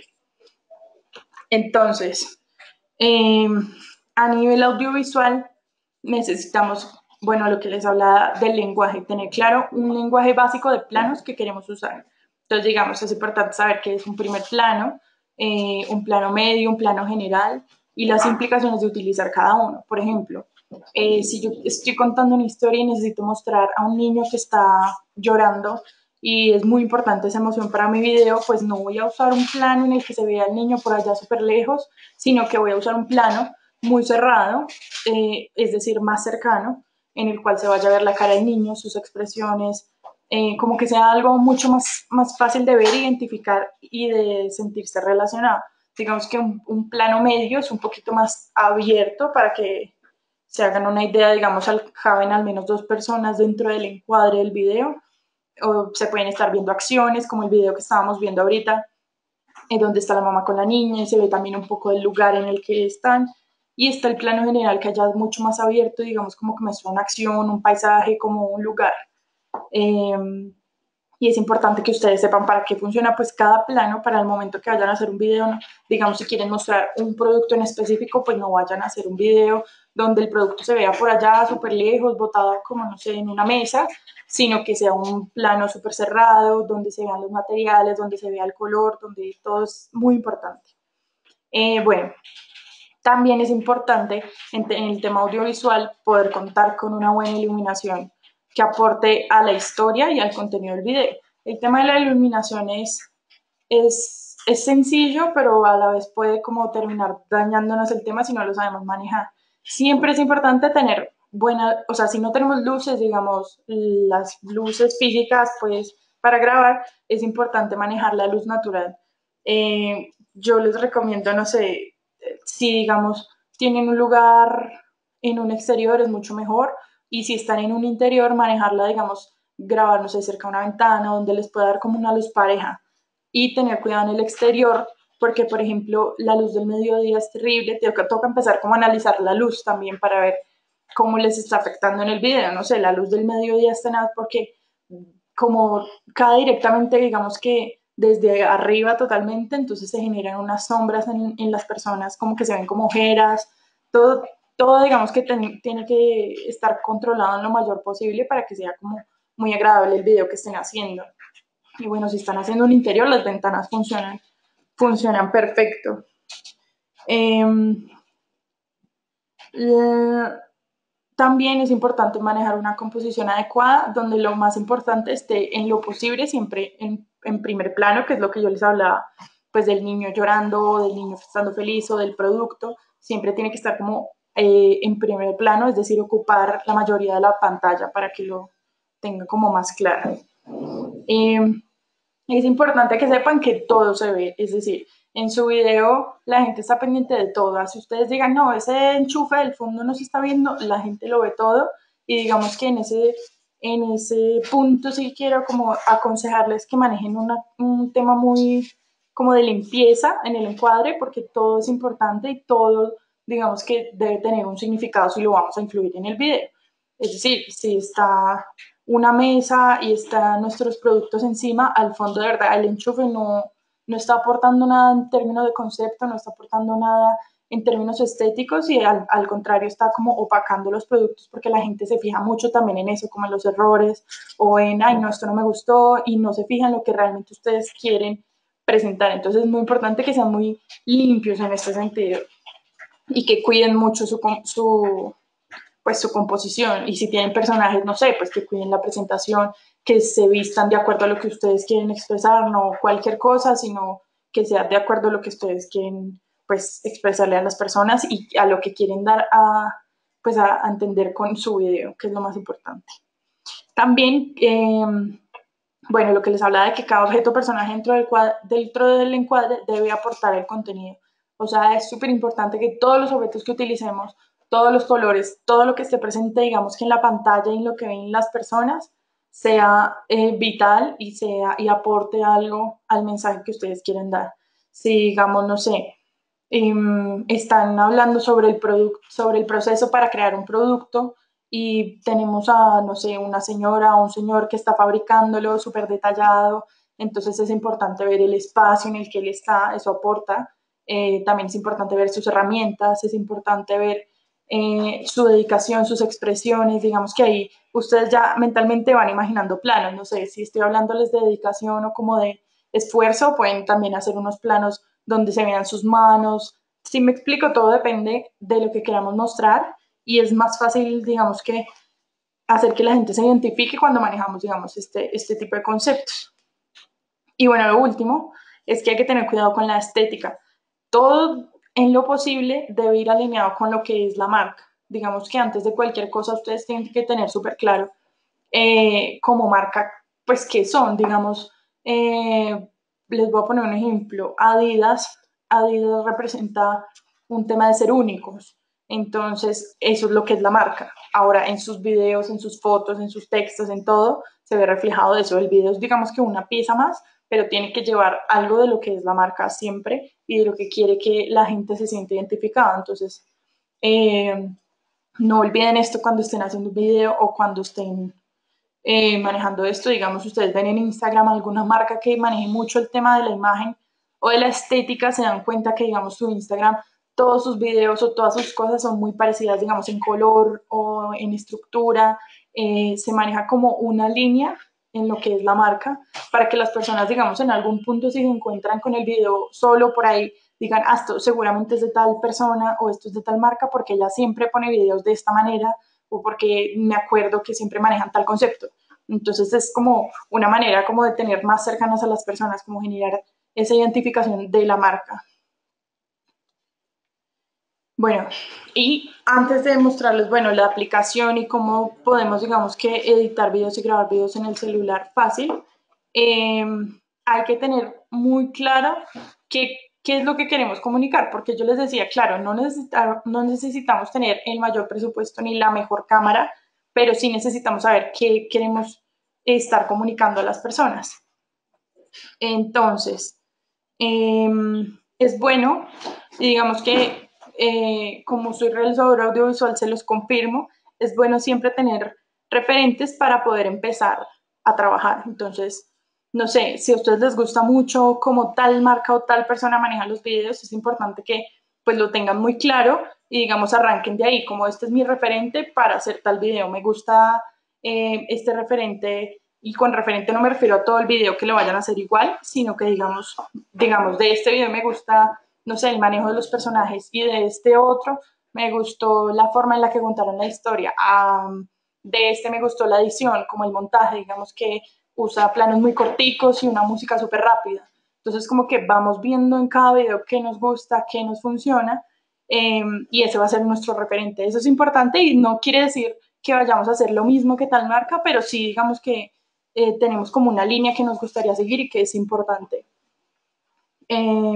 B: Entonces, eh, a nivel audiovisual necesitamos, bueno, lo que les hablaba del lenguaje, tener claro un lenguaje básico de planos que queremos usar. Entonces, digamos, es importante saber qué es un primer plano, eh, un plano medio, un plano general y las implicaciones de utilizar cada uno. Por ejemplo, eh, si yo estoy contando una historia y necesito mostrar a un niño que está llorando y es muy importante esa emoción para mi video, pues no voy a usar un plano en el que se vea al niño por allá súper lejos, sino que voy a usar un plano muy cerrado, eh, es decir, más cercano, en el cual se vaya a ver la cara del niño, sus expresiones, eh, como que sea algo mucho más, más fácil de ver, identificar y de sentirse relacionado. Digamos que un, un plano medio es un poquito más abierto para que se hagan una idea, digamos, al, caben al menos dos personas dentro del encuadre del video, o se pueden estar viendo acciones, como el video que estábamos viendo ahorita, en donde está la mamá con la niña, y se ve también un poco del lugar en el que están, y está el plano general que allá es mucho más abierto, digamos, como que muestra una acción, un paisaje, como un lugar. Eh, y es importante que ustedes sepan para qué funciona pues cada plano para el momento que vayan a hacer un video, ¿no? Digamos, si quieren mostrar un producto en específico, pues no vayan a hacer un video donde el producto se vea por allá súper lejos, botado como, no sé, en una mesa, sino que sea un plano súper cerrado, donde se vean los materiales, donde se vea el color, donde todo es muy importante. Eh, bueno, también es importante en, en el tema audiovisual poder contar con una buena iluminación que aporte a la historia y al contenido del video. El tema de la iluminación es, es, es sencillo, pero a la vez puede como terminar dañándonos el tema si no lo sabemos manejar. Siempre es importante tener buena, o sea, si no tenemos luces, digamos, las luces físicas, pues para grabar es importante manejar la luz natural. Eh, yo les recomiendo, no sé, si digamos tienen un lugar en un exterior es mucho mejor, y si están en un interior, manejarla, digamos, grabar, no sé, cerca de una ventana donde les pueda dar como una luz pareja, y tener cuidado en el exterior, porque por ejemplo la luz del mediodía es terrible, toca, toca empezar como a analizar la luz también para ver cómo les está afectando en el video, no sé, la luz del mediodía está nada porque como cae directamente, digamos que desde arriba totalmente, entonces se generan unas sombras en, en las personas, como que se ven como ojeras, todo, todo digamos que ten, tiene que estar controlado en lo mayor posible para que sea como muy agradable el video que estén haciendo. Y bueno, si están haciendo un interior, las ventanas funcionan, funcionan perfecto. Eh, eh, También es importante manejar una composición adecuada, donde lo más importante esté en lo posible siempre en, en primer plano, que es lo que yo les hablaba, pues del niño llorando, del niño estando feliz o del producto, siempre tiene que estar como eh, en primer plano, es decir, ocupar la mayoría de la pantalla para que lo tenga como más claro. Eh, es importante que sepan que todo se ve, es decir, en su video la gente está pendiente de todo. Así ustedes digan, no, ese enchufe del fondo no se está viendo, la gente lo ve todo, y digamos que en ese, en ese punto sí quiero como aconsejarles que manejen una, un tema muy como de limpieza en el encuadre, porque todo es importante y todo, digamos que debe tener un significado si lo vamos a incluir en el video. Es decir, si está una mesa y están nuestros productos encima, al fondo de verdad el enchufe no, no está aportando nada en términos de concepto, no está aportando nada en términos estéticos, y al, al contrario está como opacando los productos, porque la gente se fija mucho también en eso, como en los errores o en, ay, no, esto no me gustó, y no se fijan en lo que realmente ustedes quieren presentar. Entonces es muy importante que sean muy limpios en este sentido y que cuiden mucho su, su pues su composición, y si tienen personajes, no sé, pues que cuiden la presentación, que se vistan de acuerdo a lo que ustedes quieren expresar, no cualquier cosa, sino que sea de acuerdo a lo que ustedes quieren pues expresarle a las personas y a lo que quieren dar a pues a, a entender con su video, que es lo más importante. También eh, bueno, lo que les hablaba de que cada objeto o personaje dentro del, cuadro, dentro del encuadre debe aportar el contenido. O sea, es súper importante que todos los objetos que utilicemos, todos los colores, todo lo que esté presente, digamos que en la pantalla y en lo que ven las personas, sea eh, vital y, sea, y aporte algo al mensaje que ustedes quieren dar. Si, digamos, no sé, eh, están hablando sobre el, product, sobre el proceso para crear un producto, y tenemos a, no sé, una señora o un señor que está fabricándolo súper detallado, entonces es importante ver el espacio en el que él está, eso aporta. Eh, también es importante ver sus herramientas, es importante ver eh, su dedicación, sus expresiones, digamos que ahí ustedes ya mentalmente van imaginando planos, no sé, si estoy hablándoles de dedicación o como de esfuerzo, pueden también hacer unos planos donde se vean sus manos. Si me explico, todo depende de lo que queramos mostrar, y es más fácil, digamos, que hacer que la gente se identifique cuando manejamos, digamos, este, este tipo de conceptos. Y bueno, lo último es que hay que tener cuidado con la estética. Todo en lo posible debe ir alineado con lo que es la marca. digamos que antes de cualquier cosa ustedes tienen que tener súper claro eh, como marca, pues qué son, digamos, eh, les voy a poner un ejemplo, Adidas, Adidas representa un tema de ser únicos, entonces eso es lo que es la marca. Ahora en sus videos, en sus fotos, en sus textos, en todo, se ve reflejado eso. El video es digamos que una pieza más, pero tiene que llevar algo de lo que es la marca siempre y de lo que quiere que la gente se siente identificada. Entonces, eh, no olviden esto cuando estén haciendo un video o cuando estén eh, manejando esto. Digamos, ustedes ven en Instagram alguna marca que maneje mucho el tema de la imagen o de la estética, se dan cuenta que, digamos, su Instagram, todos sus videos o todas sus cosas son muy parecidas, digamos, en color o en estructura. Eh, se maneja como una línea en lo que es la marca para que las personas, digamos, en algún punto si se encuentran con el video solo por ahí, digan, ah, esto seguramente es de tal persona o esto es de tal marca porque ella siempre pone videos de esta manera o porque me acuerdo que siempre manejan tal concepto. Entonces es como una manera como de tener más cercanas a las personas, como generar esa identificación de la marca. Bueno, y antes de mostrarles, bueno, la aplicación y cómo podemos, digamos que editar videos y grabar videos en el celular fácil, eh, hay que tener muy claro qué, qué es lo que queremos comunicar, porque yo les decía, claro, no, necesita, no necesitamos tener el mayor presupuesto ni la mejor cámara, pero sí necesitamos saber qué queremos estar comunicando a las personas. Entonces, eh, es bueno, y digamos que eh, como soy realizadora audiovisual, se los confirmo, es bueno siempre tener referentes para poder empezar a trabajar. Entonces, no sé, si a ustedes les gusta mucho como tal marca o tal persona maneja los videos, es importante que pues lo tengan muy claro y digamos arranquen de ahí, como este es mi referente para hacer tal video, me gusta eh, este referente. Y con referente no me refiero a todo el video que lo vayan a hacer igual, sino que digamos, digamos, de este video me gusta, no sé, el manejo de los personajes y de este otro me gustó la forma en la que contaron la historia. Um, de este me gustó la edición, como el montaje, digamos que usa planos muy corticos y una música súper rápida. Entonces como que vamos viendo en cada video qué nos gusta, qué nos funciona eh, y ese va a ser nuestro referente. Eso es importante y no quiere decir que vayamos a hacer lo mismo que tal marca, pero sí digamos que eh, tenemos como una línea que nos gustaría seguir y que es importante. Eh,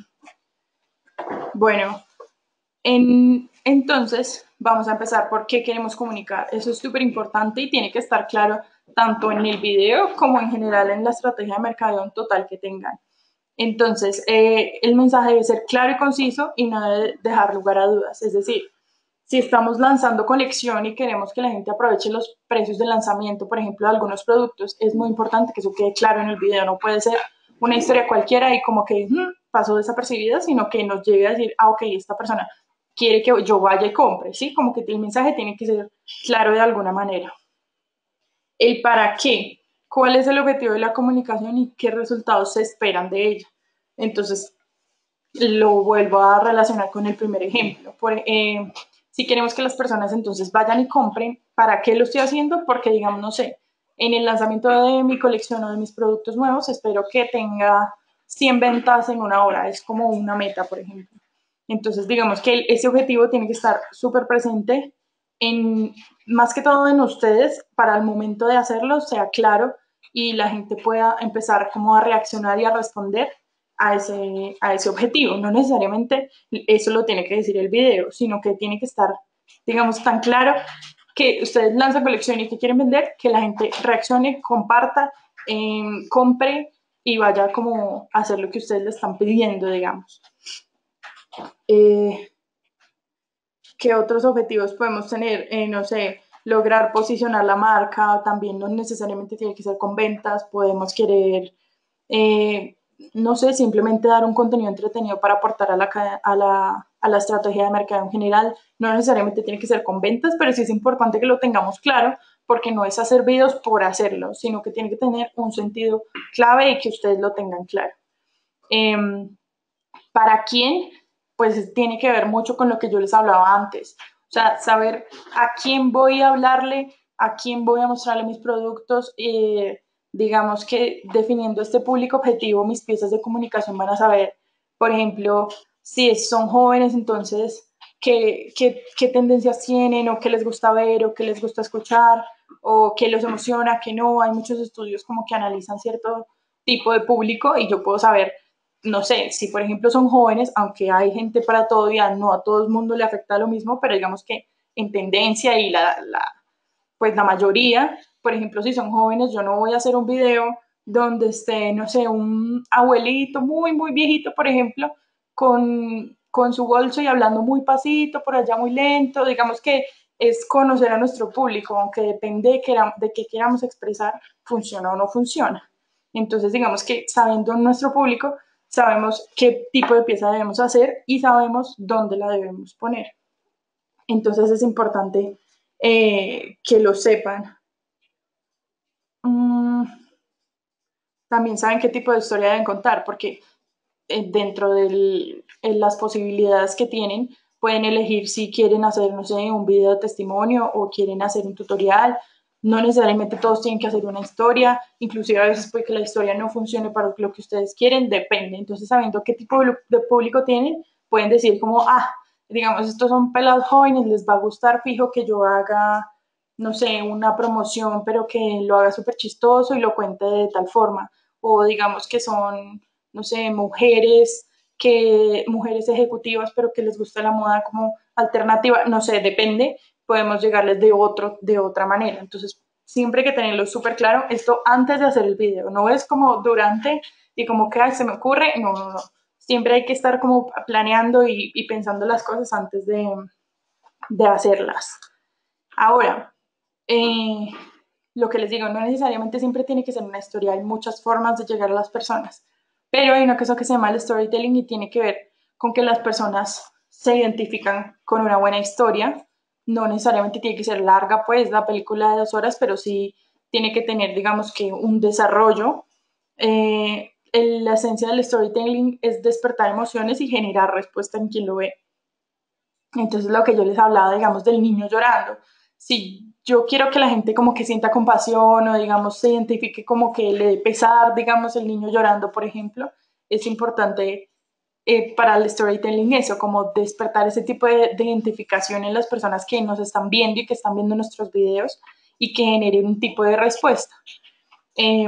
B: bueno, en, entonces vamos a empezar por qué queremos comunicar. Eso es súper importante y tiene que estar claro tanto en el video como en general en la estrategia de mercadeo en total que tengan. Entonces, eh, el mensaje debe ser claro y conciso y no debe dejar lugar a dudas. Es decir, si estamos lanzando colección y queremos que la gente aproveche los precios de lanzamiento, por ejemplo, de algunos productos, es muy importante que eso quede claro en el video. No puede ser una historia cualquiera y como que hmm, pasó desapercibida, sino que nos llegue a decir, ah, ok, esta persona quiere que yo vaya y compre, ¿sí? Como que el mensaje tiene que ser claro de alguna manera. El para qué, cuál es el objetivo de la comunicación y qué resultados se esperan de ella. Entonces, lo vuelvo a relacionar con el primer ejemplo. Por, eh, si queremos que las personas entonces vayan y compren, ¿para qué lo estoy haciendo? Porque, digamos, no sé, en el lanzamiento de mi colección o de mis productos nuevos, espero que tenga cien ventas en una hora. Es como una meta, por ejemplo. Entonces, digamos que el, ese objetivo tiene que estar súper presente en, más que todo en ustedes, para el momento de hacerlo, sea claro y la gente pueda empezar como a reaccionar y a responder a ese, a ese objetivo. No necesariamente eso lo tiene que decir el video, sino que tiene que estar, digamos, tan claro que ustedes lanzan colección y que quieren vender, que la gente reaccione, comparta, eh, compre y vaya como a hacer lo que ustedes le están pidiendo, digamos. Eh, ¿Qué otros objetivos podemos tener? Eh, no sé, lograr posicionar la marca, también no necesariamente tiene que ser con ventas, podemos querer, eh, no sé, simplemente dar un contenido entretenido para aportar a la, a, la, a la estrategia de mercado en general, no necesariamente tiene que ser con ventas, pero sí es importante que lo tengamos claro, porque no es hacer videos por hacerlo, sino que tiene que tener un sentido clave y que ustedes lo tengan claro. Eh, ¿Para quién? Pues tiene que ver mucho con lo que yo les hablaba antes. O sea, saber a quién voy a hablarle, a quién voy a mostrarle mis productos. Eh, digamos que definiendo este público objetivo, mis piezas de comunicación van a saber, por ejemplo, si son jóvenes, entonces, qué, qué, qué tendencias tienen, o qué les gusta ver, o qué les gusta escuchar, o qué los emociona, qué no. Hay muchos estudios como que analizan cierto tipo de público y yo puedo saber, no sé, si por ejemplo son jóvenes, aunque hay gente para todo y no a todo el mundo le afecta lo mismo, pero digamos que en tendencia y la, la pues la mayoría, por ejemplo, si son jóvenes, yo no voy a hacer un video donde esté, no sé, un abuelito muy, muy viejito, por ejemplo, con, con su bolso y hablando muy pasito, por allá muy lento. Digamos que es conocer a nuestro público, aunque depende de, que, de qué queramos expresar, funciona o no funciona. Entonces, digamos que sabiendo nuestro público, sabemos qué tipo de pieza debemos hacer y sabemos dónde la debemos poner. Entonces es importante eh, que lo sepan. Mm, también saben qué tipo de historia deben contar, porque eh, dentro de las posibilidades que tienen, pueden elegir si quieren hacer, no sé, un video de testimonio o quieren hacer un tutorial. No necesariamente todos tienen que hacer una historia, inclusive a veces puede que la historia no funcione para lo que ustedes quieren, depende. Entonces, sabiendo qué tipo de, de público tienen, pueden decir como, ah, digamos, estos son pelados jóvenes, les va a gustar fijo que yo haga, no sé, una promoción, pero que lo haga súper chistoso y lo cuente de tal forma. O digamos que son, no sé, mujeres que mujeres ejecutivas, pero que les gusta la moda como alternativa, no sé, depende, podemos llegarles de otro, de otra manera. Entonces, siempre hay que tenerlo súper claro, esto antes de hacer el video, no es como durante y como que ay, se me ocurre, no, no, no. Siempre hay que estar como planeando y, y pensando las cosas antes de, de hacerlas. Ahora, eh, lo que les digo, no necesariamente siempre tiene que ser una historia, hay muchas formas de llegar a las personas, pero hay una cosa que se llama el storytelling y tiene que ver con que las personas se identifican con una buena historia. No necesariamente tiene que ser larga, pues, la película de dos horas, pero sí tiene que tener, digamos que, un desarrollo. Eh, el, la esencia del storytelling es despertar emociones y generar respuesta en quien lo ve. Entonces, lo que yo les hablaba, digamos, del niño llorando, si yo quiero que la gente como que sienta compasión o, digamos, se identifique como que le dé pesar, digamos, el niño llorando, por ejemplo, es importante eh, para el storytelling eso, como despertar ese tipo de, de identificación en las personas que nos están viendo y que están viendo nuestros videos y que genere un tipo de respuesta. Eh,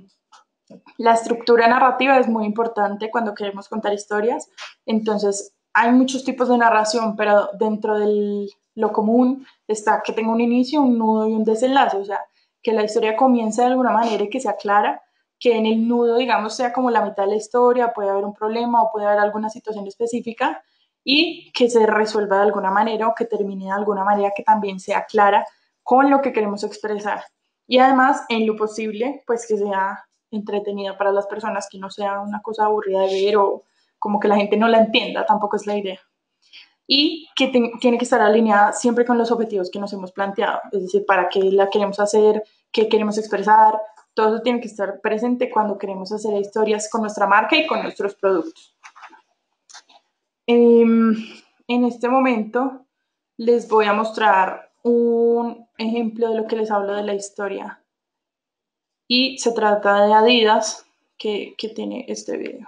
B: la estructura narrativa es muy importante cuando queremos contar historias. Entonces, hay muchos tipos de narración, pero dentro de lo común está que tenga un inicio, un nudo y un desenlace. O sea, que la historia comience de alguna manera y que sea clara, que en el nudo, digamos, sea como la mitad de la historia, puede haber un problema o puede haber alguna situación específica y que se resuelva de alguna manera o que termine de alguna manera que también sea clara con lo que queremos expresar. Y además, en lo posible, pues que sea entretenida para las personas, que no sea una cosa aburrida de ver o como que la gente no la entienda, tampoco es la idea. Y que te, tiene que estar alineada siempre con los objetivos que nos hemos planteado, es decir, para qué la queremos hacer, qué queremos expresar, todo eso tiene que estar presente cuando queremos hacer historias con nuestra marca y con nuestros productos. Eh, en este momento les voy a mostrar un ejemplo de lo que les hablo de la historia. Y se trata de Adidas, que, que tiene este video.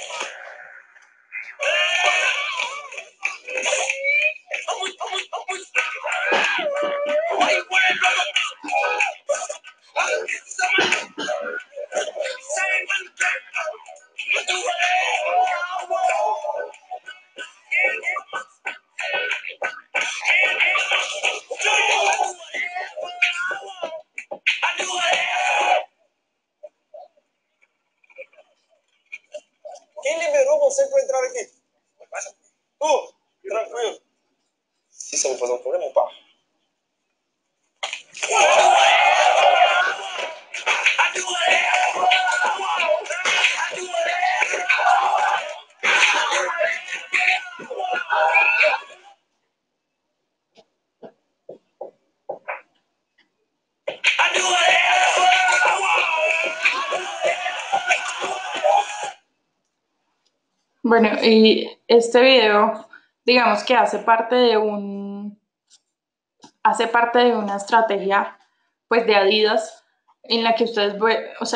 C: Quem liberou você para entrar aqui? Tu, tranquilo. Isso eu vou fazer um problema, pá.
B: Bueno, y este video, digamos que hace parte de un, hace parte de una estrategia, pues, de Adidas, en la que ustedes, o sea, el,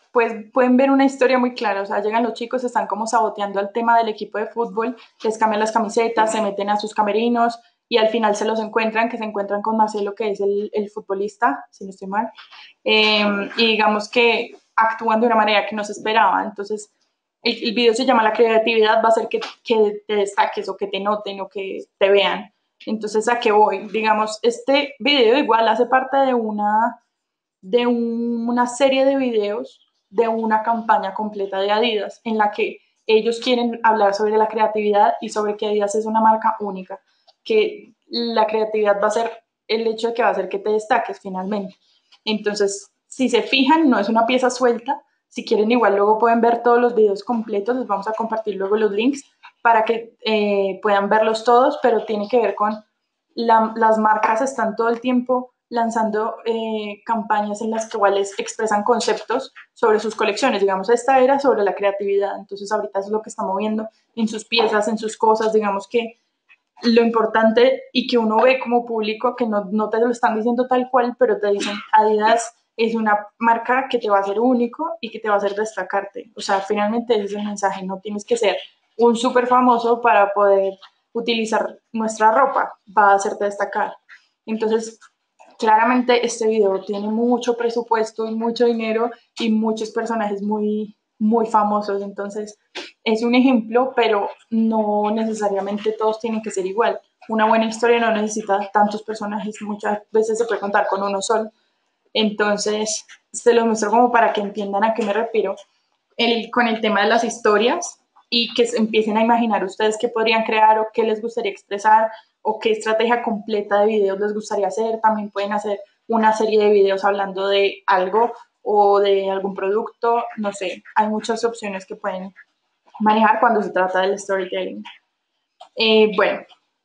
B: pues pueden ver una historia muy clara, o sea, llegan los chicos, están como saboteando el tema del equipo de fútbol, les cambian las camisetas, se meten a sus camerinos y al final se los encuentran, que se encuentran con Marcelo, que es el, el futbolista, si no estoy mal, eh, y digamos que actúan de una manera que no se esperaba, entonces el, el video se llama La creatividad, va a hacer que, que te destaques o que te noten o que te vean. Entonces, ¿a qué voy? Digamos, este video igual hace parte de una, de un, una serie de videos de una campaña completa de Adidas en la que ellos quieren hablar sobre la creatividad y sobre que Adidas es una marca única, que la creatividad va a ser el hecho de que va a hacer que te destaques finalmente. Entonces, si se fijan, no es una pieza suelta. Si quieren, igual luego pueden ver todos los videos completos, les vamos a compartir luego los links para que eh, puedan verlos todos, pero tiene que ver con la, las marcas están todo el tiempo lanzando eh, campañas en las cuales expresan conceptos sobre sus colecciones. Digamos, esta era sobre la creatividad, entonces ahorita es lo que está moviendo en sus piezas, en sus cosas, digamos que lo importante y que uno ve como público, que no, no te lo están diciendo tal cual, pero te dicen Adidas es una marca que te va a hacer único y que te va a hacer destacarte. O sea, finalmente ese es el mensaje, no tienes que ser un súper famoso para poder utilizar nuestra ropa, va a hacerte destacar. Entonces, claramente este video tiene mucho presupuesto y mucho dinero y muchos personajes muy, muy famosos, entonces es un ejemplo, pero no necesariamente todos tienen que ser igual. Una buena historia no necesita tantos personajes, muchas veces se puede contar con uno solo. Entonces, se los muestro como para que entiendan a qué me refiero el, con el tema de las historias y que se empiecen a imaginar ustedes qué podrían crear o qué les gustaría expresar o qué estrategia completa de videos les gustaría hacer. También pueden hacer una serie de videos hablando de algo o de algún producto, no sé, hay muchas opciones que pueden manejar cuando se trata del storytelling. Eh, bueno,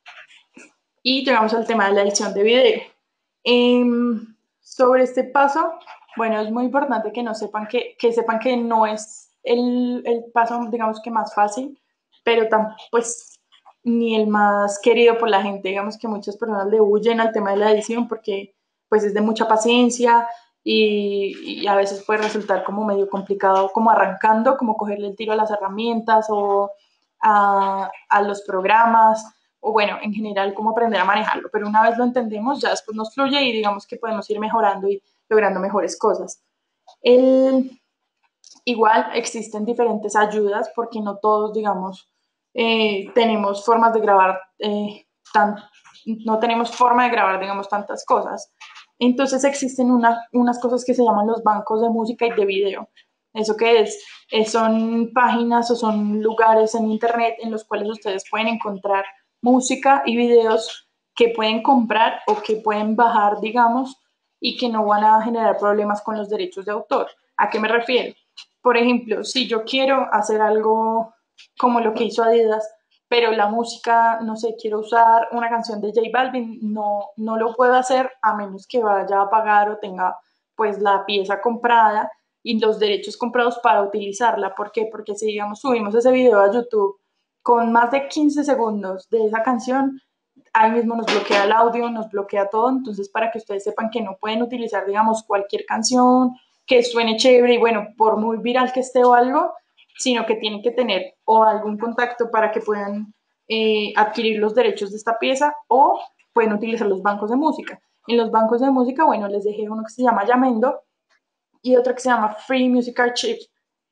B: y llegamos al tema de la edición de video. Eh, sobre este paso, bueno, es muy importante que no sepan que, que sepan que no es el, el paso, digamos que más fácil, pero tan, pues ni el más querido por la gente. Digamos que muchas personas le huyen al tema de la edición porque pues es de mucha paciencia y, y a veces puede resultar como medio complicado, como arrancando, como cogerle el tiro a las herramientas o a, a los programas o bueno, en general, cómo aprender a manejarlo. Pero una vez lo entendemos, ya después nos fluye y digamos que podemos ir mejorando y logrando mejores cosas. El, igual existen diferentes ayudas porque no todos, digamos, eh, tenemos formas de grabar, eh, tan, no tenemos forma de grabar, digamos, tantas cosas. Entonces existen una, unas cosas que se llaman los bancos de música y de video. ¿Eso qué es? Eh, son páginas o son lugares en internet en los cuales ustedes pueden encontrar música y videos que pueden comprar o que pueden bajar, digamos, y que no van a generar problemas con los derechos de autor. ¿A qué me refiero? Por ejemplo, si yo quiero hacer algo como lo que hizo Adidas, pero la música, no sé, quiero usar una canción de J Balvin, no, no lo puedo hacer a menos que vaya a pagar o tenga pues la pieza comprada y los derechos comprados para utilizarla. ¿Por qué? Porque si digamos subimos ese video a YouTube con más de quince segundos de esa canción, ahí mismo nos bloquea el audio, nos bloquea todo, entonces para que ustedes sepan que no pueden utilizar, digamos, cualquier canción que suene chévere y bueno, por muy viral que esté o algo, sino que tienen que tener o algún contacto para que puedan eh, adquirir los derechos de esta pieza o pueden utilizar los bancos de música. En los bancos de música, bueno, les dejé uno que se llama Yamendo y otro que se llama Free Music Archive.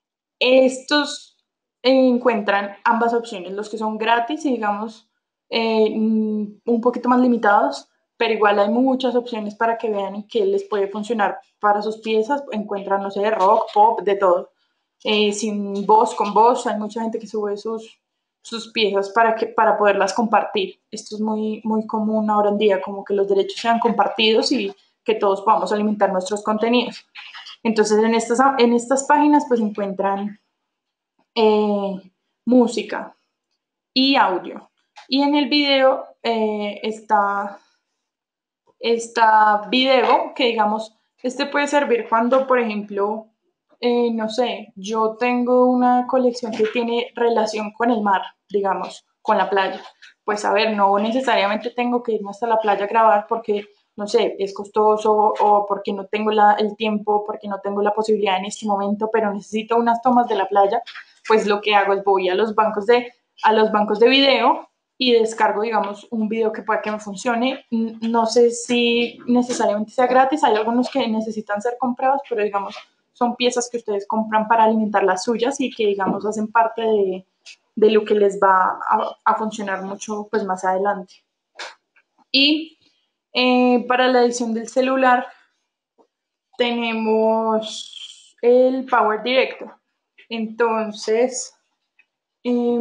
B: Estos eh, encuentran ambas opciones, los que son gratis y digamos eh, un poquito más limitados, pero igual hay muchas opciones para que vean y que les puede funcionar para sus piezas. Encuentran, no sé, rock, pop, de todo. Eh, sin voz, con voz, hay mucha gente que sube sus, sus piezas para, que, para poderlas compartir. Esto es muy, muy común ahora en día, como que los derechos sean compartidos y que todos podamos alimentar nuestros contenidos. Entonces, en estas, en estas páginas pues encuentran eh, música y audio. Y en el video eh, está, está video, que digamos, este puede servir cuando, por ejemplo, eh, no sé, yo tengo una colección que tiene relación con el mar, digamos, con la playa. Pues a ver, no necesariamente tengo que irme hasta la playa a grabar porque no sé, es costoso o porque no tengo la, el tiempo, porque no tengo la posibilidad en este momento, pero necesito unas tomas de la playa, pues lo que hago es voy a los bancos de, a los bancos de video y descargo, digamos, un video que pueda que me funcione. No sé si necesariamente sea gratis, hay algunos que necesitan ser comprados, pero digamos, son piezas que ustedes compran para alimentar las suyas y que, digamos, hacen parte de, de lo que les va a, a funcionar mucho pues más adelante. Y eh, para la edición del celular tenemos el Power Director. Entonces, eh,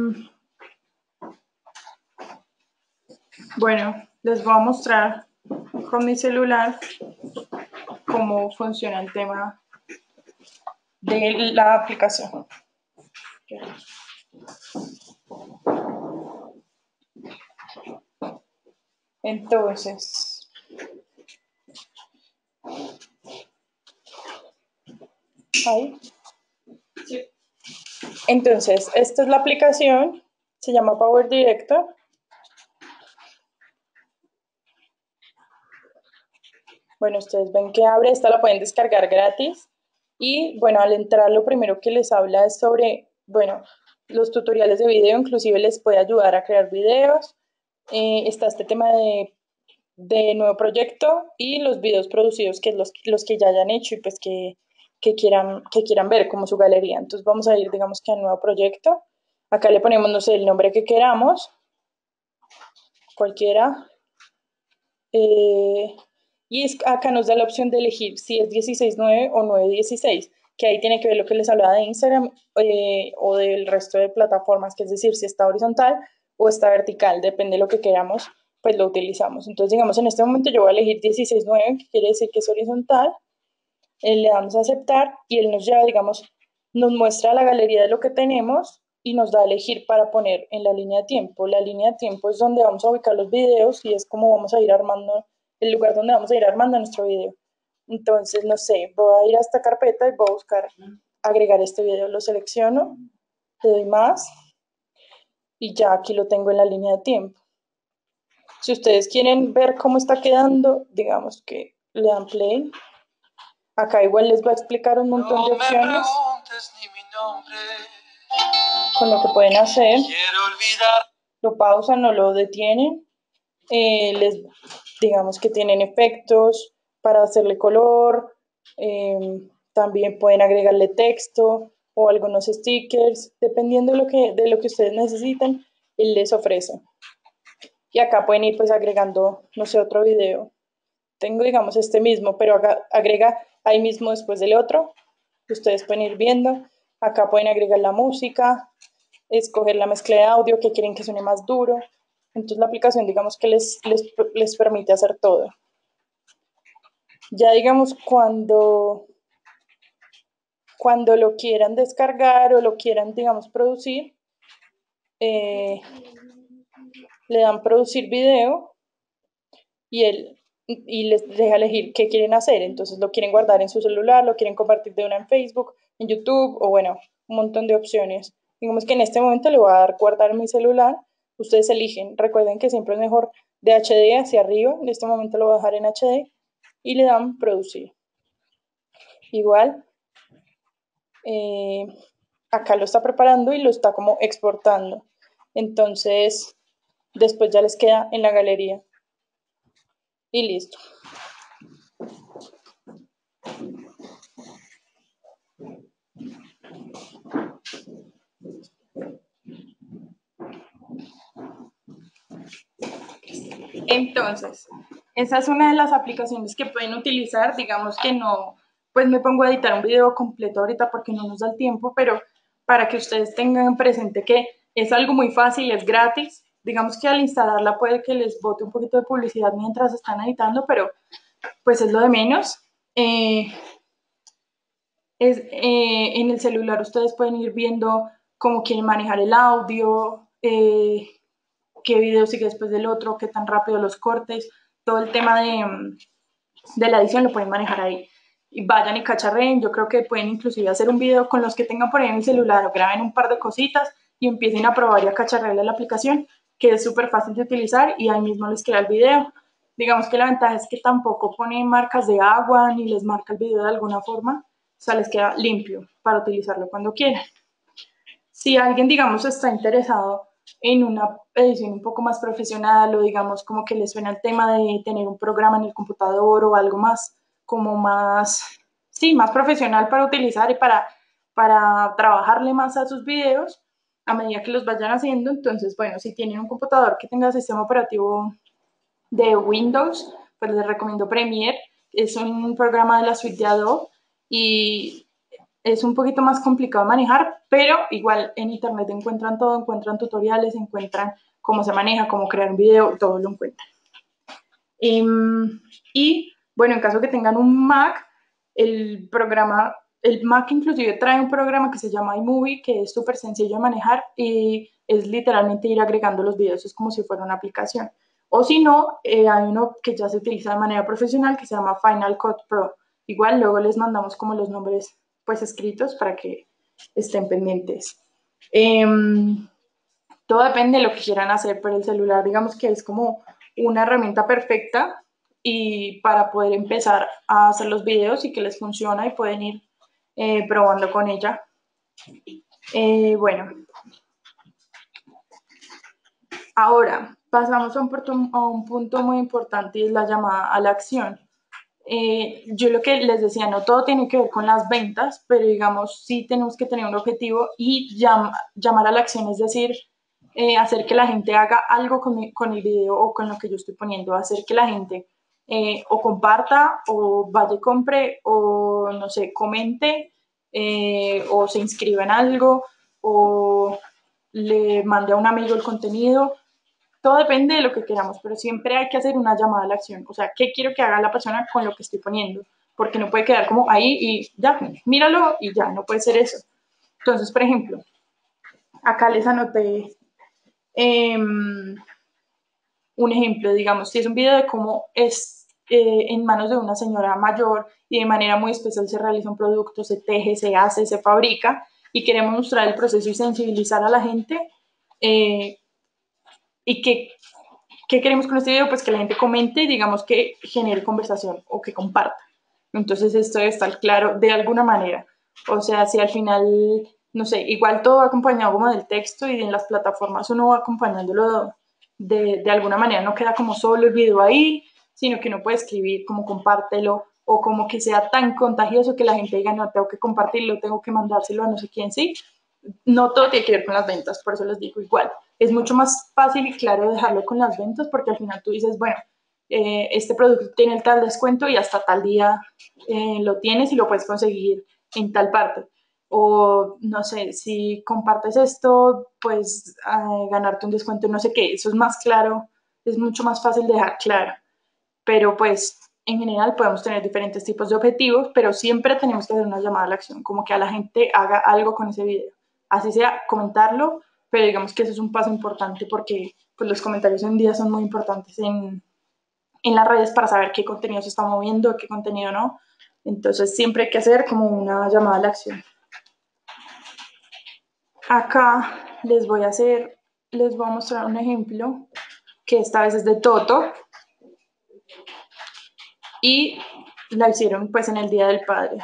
B: bueno, les voy a mostrar con mi celular cómo funciona el tema de la aplicación. Entonces, ahí. Entonces, esta es la aplicación, se llama Power Director. Bueno, ustedes ven que abre, esta la pueden descargar gratis. Y bueno, al entrar lo primero que les habla es sobre, bueno, los tutoriales de video, inclusive les puede ayudar a crear videos. Eh, está este tema de, de nuevo proyecto y los videos producidos, que es los, los que ya hayan hecho y pues que, que, quieran, que quieran ver como su galería. Entonces vamos a ir, digamos que a nuevo proyecto. Acá le ponemos, no sé, el nombre que queramos, cualquiera. Eh, y es, acá nos da la opción de elegir si es dieciséis nueve o nueve dieciséis, que ahí tiene que ver lo que les hablaba de Instagram eh, o del resto de plataformas, que es decir, si está horizontal o está vertical, depende de lo que queramos, pues lo utilizamos. Entonces, digamos, en este momento yo voy a elegir dieciséis nueve, que quiere decir que es horizontal, eh, le damos a aceptar y él nos lleva, digamos, nos muestra la galería de lo que tenemos y nos da a elegir para poner en la línea de tiempo. La línea de tiempo es donde vamos a ubicar los videos y es como vamos a ir armando, el lugar donde vamos a ir armando nuestro video. Entonces, no sé, voy a ir a esta carpeta y voy a buscar agregar este video. Lo selecciono, le doy más y ya aquí lo tengo en la línea de tiempo. Si ustedes quieren ver cómo está quedando, digamos que le dan play. Acá igual les va a explicar un montón de opciones con lo que pueden hacer. Lo pausan o lo detienen. Eh, les, digamos que tienen efectos para hacerle color. Eh, también pueden agregarle texto o algunos stickers, dependiendo de lo que, de lo que ustedes necesiten, él les ofrece. Y acá pueden ir pues agregando, no sé, otro video. Tengo, digamos, este mismo, pero acá agrega ahí mismo después del otro. Ustedes pueden ir viendo. Acá pueden agregar la música, escoger la mezcla de audio que quieren que suene más duro. Entonces la aplicación, digamos, que les, les, les permite hacer todo. Ya, digamos, cuando, cuando lo quieran descargar o lo quieran, digamos, producir, eh, le dan producir video y él y les deja elegir qué quieren hacer. Entonces lo quieren guardar en su celular, lo quieren compartir de una en Facebook, en YouTube o bueno, un montón de opciones. Digamos que en este momento le voy a dar guardar en mi celular. Ustedes eligen. Recuerden que siempre es mejor de H D hacia arriba. En este momento lo voy a dejar en H D y le dan producir. Igual, eh, acá lo está preparando y lo está como exportando. Entonces, después ya les queda en la galería. Y listo. Entonces, esa es una de las aplicaciones que pueden utilizar. Digamos que no, pues me pongo a editar un video completo ahorita porque no nos da el tiempo, pero para que ustedes tengan presente que es algo muy fácil, es gratis. Digamos que al instalarla puede que les bote un poquito de publicidad mientras están editando, pero pues es lo de menos. Eh, es, eh, en el celular ustedes pueden ir viendo cómo quieren manejar el audio, eh, qué video sigue después del otro, qué tan rápido los cortes, todo el tema de, de la edición lo pueden manejar ahí. Y vayan y cacharreen, yo creo que pueden inclusive hacer un video con los que tengan por ahí en el celular o graben un par de cositas y empiecen a probar y a cacharrearle la aplicación, que es súper fácil de utilizar y ahí mismo les queda el video. Digamos que la ventaja es que tampoco pone marcas de agua ni les marca el video de alguna forma, o sea, les queda limpio para utilizarlo cuando quieran. Si alguien, digamos, está interesado en una edición un poco más profesional o digamos como que le suena el tema de tener un programa en el computador o algo más, como más, sí, más profesional para utilizar y para, para trabajarle más a sus videos a medida que los vayan haciendo, entonces, bueno, si tienen un computador que tenga sistema operativo de Windows, pues les recomiendo Premiere. Es un programa de la suite de Adobe y es un poquito más complicado de manejar, pero igual en internet encuentran todo, encuentran tutoriales, encuentran cómo se maneja, cómo crear un video, todo lo encuentran. Um, y bueno, en caso que tengan un Mac, el programa, el Mac inclusive trae un programa que se llama iMovie, que es súper sencillo de manejar y es literalmente ir agregando los videos, es como si fuera una aplicación. O si no, eh, hay uno que ya se utiliza de manera profesional que se llama Final Cut Pro. Igual luego les mandamos como los nombres pues escritos para que estén pendientes. Eh, todo depende de lo que quieran hacer, pero el celular digamos que es como una herramienta perfecta y para poder empezar a hacer los videos y que les funciona y pueden ir eh, probando con ella. Eh, bueno, ahora pasamos a un, punto, a un punto muy importante y es la llamada a la acción. Eh, yo lo que les decía, no todo tiene que ver con las ventas, pero digamos sí tenemos que tener un objetivo y llam llamar a la acción, es decir, eh, hacer que la gente haga algo con, mi, con el video o con lo que yo estoy poniendo, hacer que la gente eh, o comparta o vaya y compre o no sé, comente eh, o se inscriba en algo o le mande a un amigo el contenido. Todo depende de lo que queramos, pero siempre hay que hacer una llamada a la acción. O sea, ¿qué quiero que haga la persona con lo que estoy poniendo? Porque no puede quedar como ahí y ya, míralo y ya, no puede ser eso. Entonces, por ejemplo, acá les anoté eh, un ejemplo, digamos, si es un video de cómo es eh, en manos de una señora mayor y de manera muy especial se realiza un producto, se teje, se hace, se fabrica y queremos mostrar el proceso y sensibilizar a la gente eh, y que ¿qué queremos con este video? Pues que la gente comente y digamos que genere conversación o que comparta. Entonces esto debe estar claro de alguna manera. O sea, si al final, no sé, igual todo va acompañado como del texto y en las plataformas uno va acompañándolo de, de alguna manera, no queda como solo el video ahí, sino que uno puede escribir como compártelo o como que sea tan contagioso que la gente diga, no, tengo que compartirlo, tengo que mandárselo a no sé quién, sí. No todo tiene que ver con las ventas, por eso les digo igual. Es mucho más fácil y claro dejarlo con las ventas porque al final tú dices, bueno, eh, este producto tiene el tal descuento y hasta tal día eh, lo tienes y lo puedes conseguir en tal parte. O no sé, si compartes esto, pues eh, ganarte un descuento, no sé qué. Eso es más claro, es mucho más fácil de dejar claro. Pero pues en general podemos tener diferentes tipos de objetivos, pero siempre tenemos que hacer una llamada a la acción, como que a la gente haga algo con ese video. Así sea, comentarlo, pero digamos que eso es un paso importante porque pues, los comentarios hoy en día son muy importantes en, en las redes para saber qué contenido se está moviendo, qué contenido no. Entonces siempre hay que hacer como una llamada a la acción. Acá les voy a hacer, les voy a mostrar un ejemplo que esta vez es de Toto y la hicieron pues en el Día del Padre.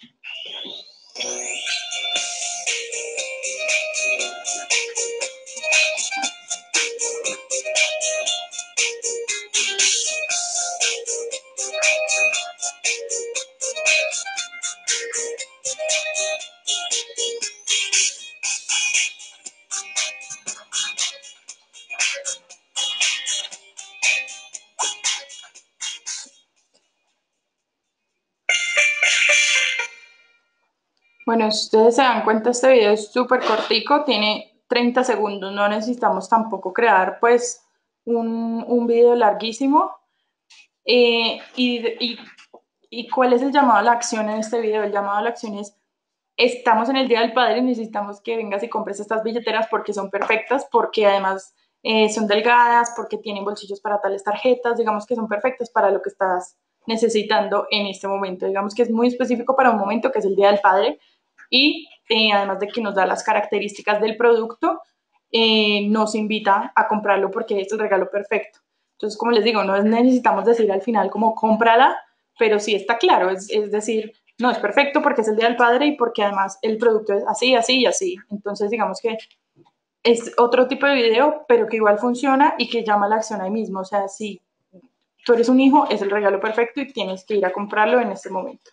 B: Bueno, si ustedes se dan cuenta, este video es súper cortico, tiene treinta segundos, no necesitamos tampoco crear pues un, un video larguísimo. Eh, y, y, ¿Y cuál es el llamado a la acción en este video? El llamado a la acción es, estamos en el Día del Padre y necesitamos que vengas y compres estas billeteras porque son perfectas, porque además eh, son delgadas, porque tienen bolsillos para tales tarjetas, digamos que son perfectas para lo que estás necesitando en este momento. Digamos que es muy específico para un momento que es el Día del Padre y eh, además de que nos da las características del producto, eh, nos invita a comprarlo porque es el regalo perfecto. Entonces, como les digo, no necesitamos decir al final como cómprala, pero sí está claro, es, es decir, no, es perfecto porque es el Día del Padre y porque además el producto es así, así y así. Entonces, digamos que es otro tipo de video, pero que igual funciona y que llama a la acción ahí mismo. O sea, si tú eres un hijo, es el regalo perfecto y tienes que ir a comprarlo en este momento.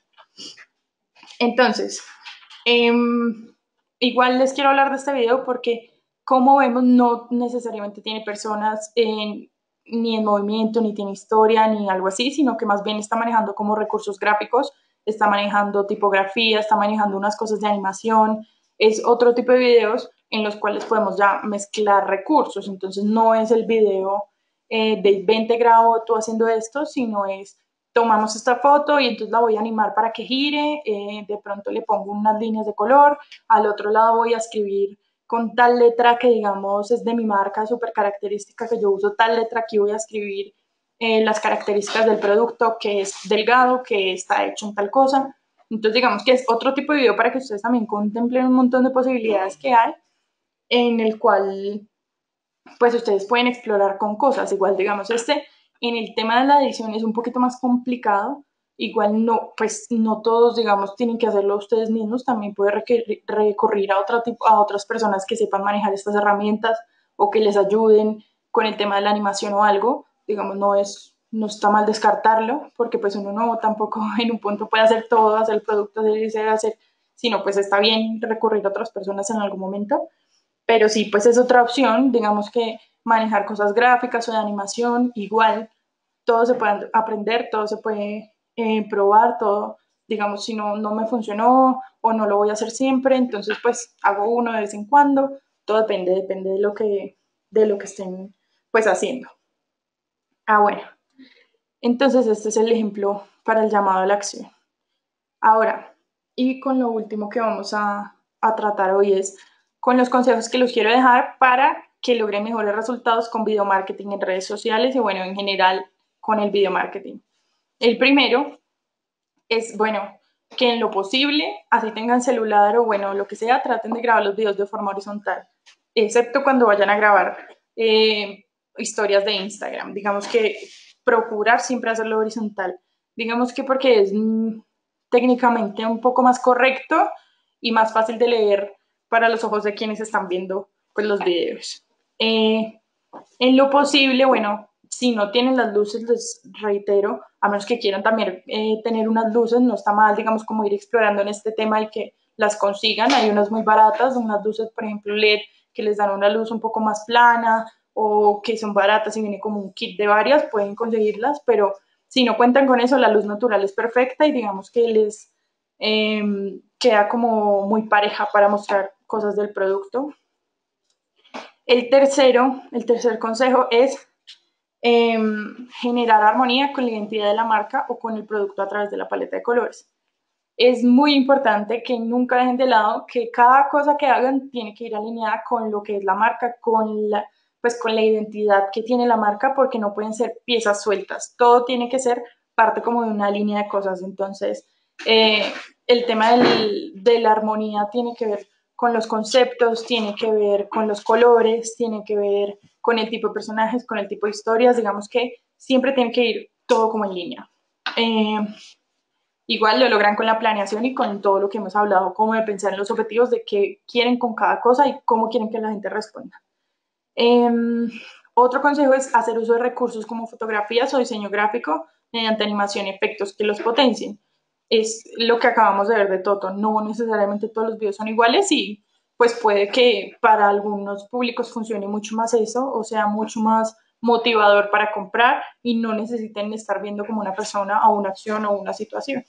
B: Entonces, eh, igual les quiero hablar de este video porque, como vemos, no necesariamente tiene personas en, ni en movimiento, ni tiene historia, ni algo así, sino que más bien está manejando como recursos gráficos, está manejando tipografía, está manejando unas cosas de animación. Es otro tipo de videos en los cuales podemos ya mezclar recursos. Entonces, no es el video eh, de veinte grabo tú haciendo esto, sino es tomamos esta foto y entonces la voy a animar para que gire, eh, de pronto le pongo unas líneas de color, al otro lado voy a escribir con tal letra que digamos es de mi marca súper característica que yo uso tal letra, aquí voy a escribir eh, las características del producto, que es delgado, que está hecho en tal cosa. Entonces digamos que es otro tipo de video para que ustedes también contemplen un montón de posibilidades que hay en el cual pues ustedes pueden explorar con cosas. Igual digamos este en el tema de la edición es un poquito más complicado. Igual no, pues no todos, digamos, tienen que hacerlo ustedes mismos. También puede recurrir a, otro tipo, a otras personas que sepan manejar estas herramientas o que les ayuden con el tema de la animación o algo. Digamos, no es, no está mal descartarlo, porque pues uno no tampoco en un punto puede hacer todo, hacer el producto, hacer, hacer, sino pues está bien recurrir a otras personas en algún momento. Pero sí, pues es otra opción, digamos que manejar cosas gráficas o de animación, igual, todo se puede aprender, todo se puede eh, probar, todo, digamos, si no, no me funcionó o no lo voy a hacer siempre, entonces pues hago uno de vez en cuando, todo depende, depende de lo que, de lo que estén pues haciendo. Ah, bueno, entonces este es el ejemplo para el llamado a la acción. Ahora, y con lo último que vamos a, a tratar hoy es con los consejos que los quiero dejar para que logren mejores resultados con video marketing en redes sociales y bueno, en general con el video marketing. El primero es, bueno, que en lo posible, así tengan celular o bueno, lo que sea, traten de grabar los videos de forma horizontal, excepto cuando vayan a grabar eh, historias de Instagram. Digamos que procurar siempre hacerlo horizontal. Digamos que porque es mm, técnicamente un poco más correcto y más fácil de leer para los ojos de quienes están viendo pues, los videos. Eh, en lo posible, bueno, si no tienen las luces, les reitero, a menos que quieran también eh, tener unas luces, no está mal, digamos, como ir explorando en este tema y que las consigan. Hay unas muy baratas, unas luces, por ejemplo, L E D, que les dan una luz un poco más plana o que son baratas y viene como un kit de varias, pueden conseguirlas, pero si no cuentan con eso, la luz natural es perfecta y digamos que les eh, queda como muy pareja para mostrar cosas del producto. El tercero, el tercer consejo es eh, generar armonía con la identidad de la marca o con el producto a través de la paleta de colores. Es muy importante que nunca dejen de lado que cada cosa que hagan tiene que ir alineada con lo que es la marca, con la, pues con la identidad que tiene la marca, porque no pueden ser piezas sueltas. Todo tiene que ser parte como de una línea de cosas. Entonces, eh, el tema del, de la armonía tiene que ver con los conceptos, tiene que ver con los colores, tiene que ver con el tipo de personajes, con el tipo de historias. Digamos que siempre tiene que ir todo como en línea. Eh, Igual lo logran con la planeación y con todo lo que hemos hablado, como de pensar en los objetivos de qué quieren con cada cosa y cómo quieren que la gente responda. Eh, Otro consejo es hacer uso de recursos como fotografías o diseño gráfico mediante animación y efectos que los potencien. Es lo que acabamos de ver de Toto. No necesariamente todos los videos son iguales y pues puede que para algunos públicos funcione mucho más eso, o sea, mucho más motivador para comprar y no necesiten estar viendo como una persona o una acción o una situación.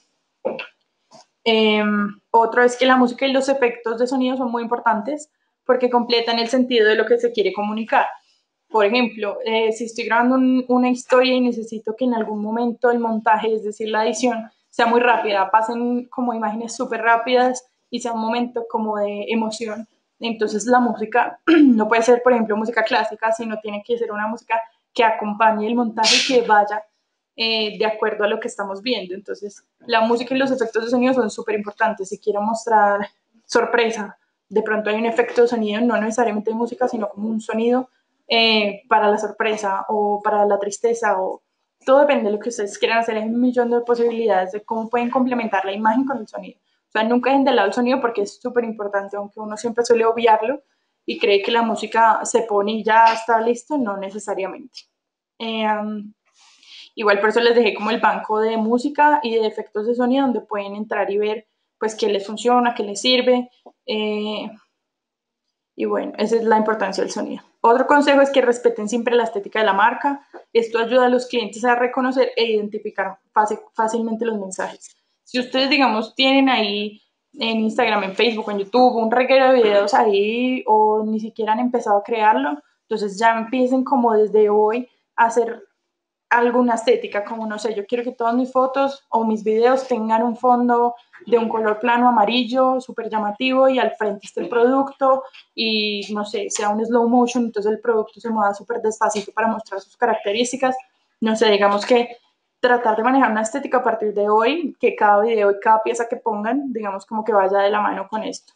B: Eh, otro es que la música y los efectos de sonido son muy importantes porque completan el sentido de lo que se quiere comunicar. Por ejemplo, eh, si estoy grabando un, una historia y necesito que en algún momento el montaje, es decir, la edición, sea muy rápida, pasen como imágenes súper rápidas y sea un momento como de emoción. Entonces la música no puede ser, por ejemplo, música clásica, sino tiene que ser una música que acompañe el montaje y que vaya eh, de acuerdo a lo que estamos viendo. Entonces la música y los efectos de sonido son súper importantes. Si quiero mostrar sorpresa, de pronto hay un efecto de sonido, no necesariamente de música, sino como un sonido eh, para la sorpresa o para la tristeza, o todo depende de lo que ustedes quieran hacer. Hay un millón de posibilidades de cómo pueden complementar la imagen con el sonido. O sea, nunca dejen de lado el sonido porque es súper importante, aunque uno siempre suele obviarlo y cree que la música se pone y ya está listo, no necesariamente. Eh, um, igual por eso les dejé como el banco de música y de efectos de sonido donde pueden entrar y ver pues qué les funciona, qué les sirve. Eh, y bueno, esa es la importancia del sonido. Otro consejo es que respeten siempre la estética de la marca. Esto ayuda a los clientes a reconocer e identificar fácilmente los mensajes. Si ustedes, digamos, tienen ahí en Instagram, en Facebook, en YouTube, un reguero de videos ahí o ni siquiera han empezado a crearlo, entonces ya empiecen como desde hoy a hacer alguna estética, como no sé, yo quiero que todas mis fotos o mis videos tengan un fondo de un color plano amarillo, súper llamativo, y al frente esté el producto y no sé, sea un slow motion, entonces el producto se mueva súper despacito para mostrar sus características. No sé, digamos que tratar de manejar una estética a partir de hoy, que cada video y cada pieza que pongan, digamos como que vaya de la mano con esto.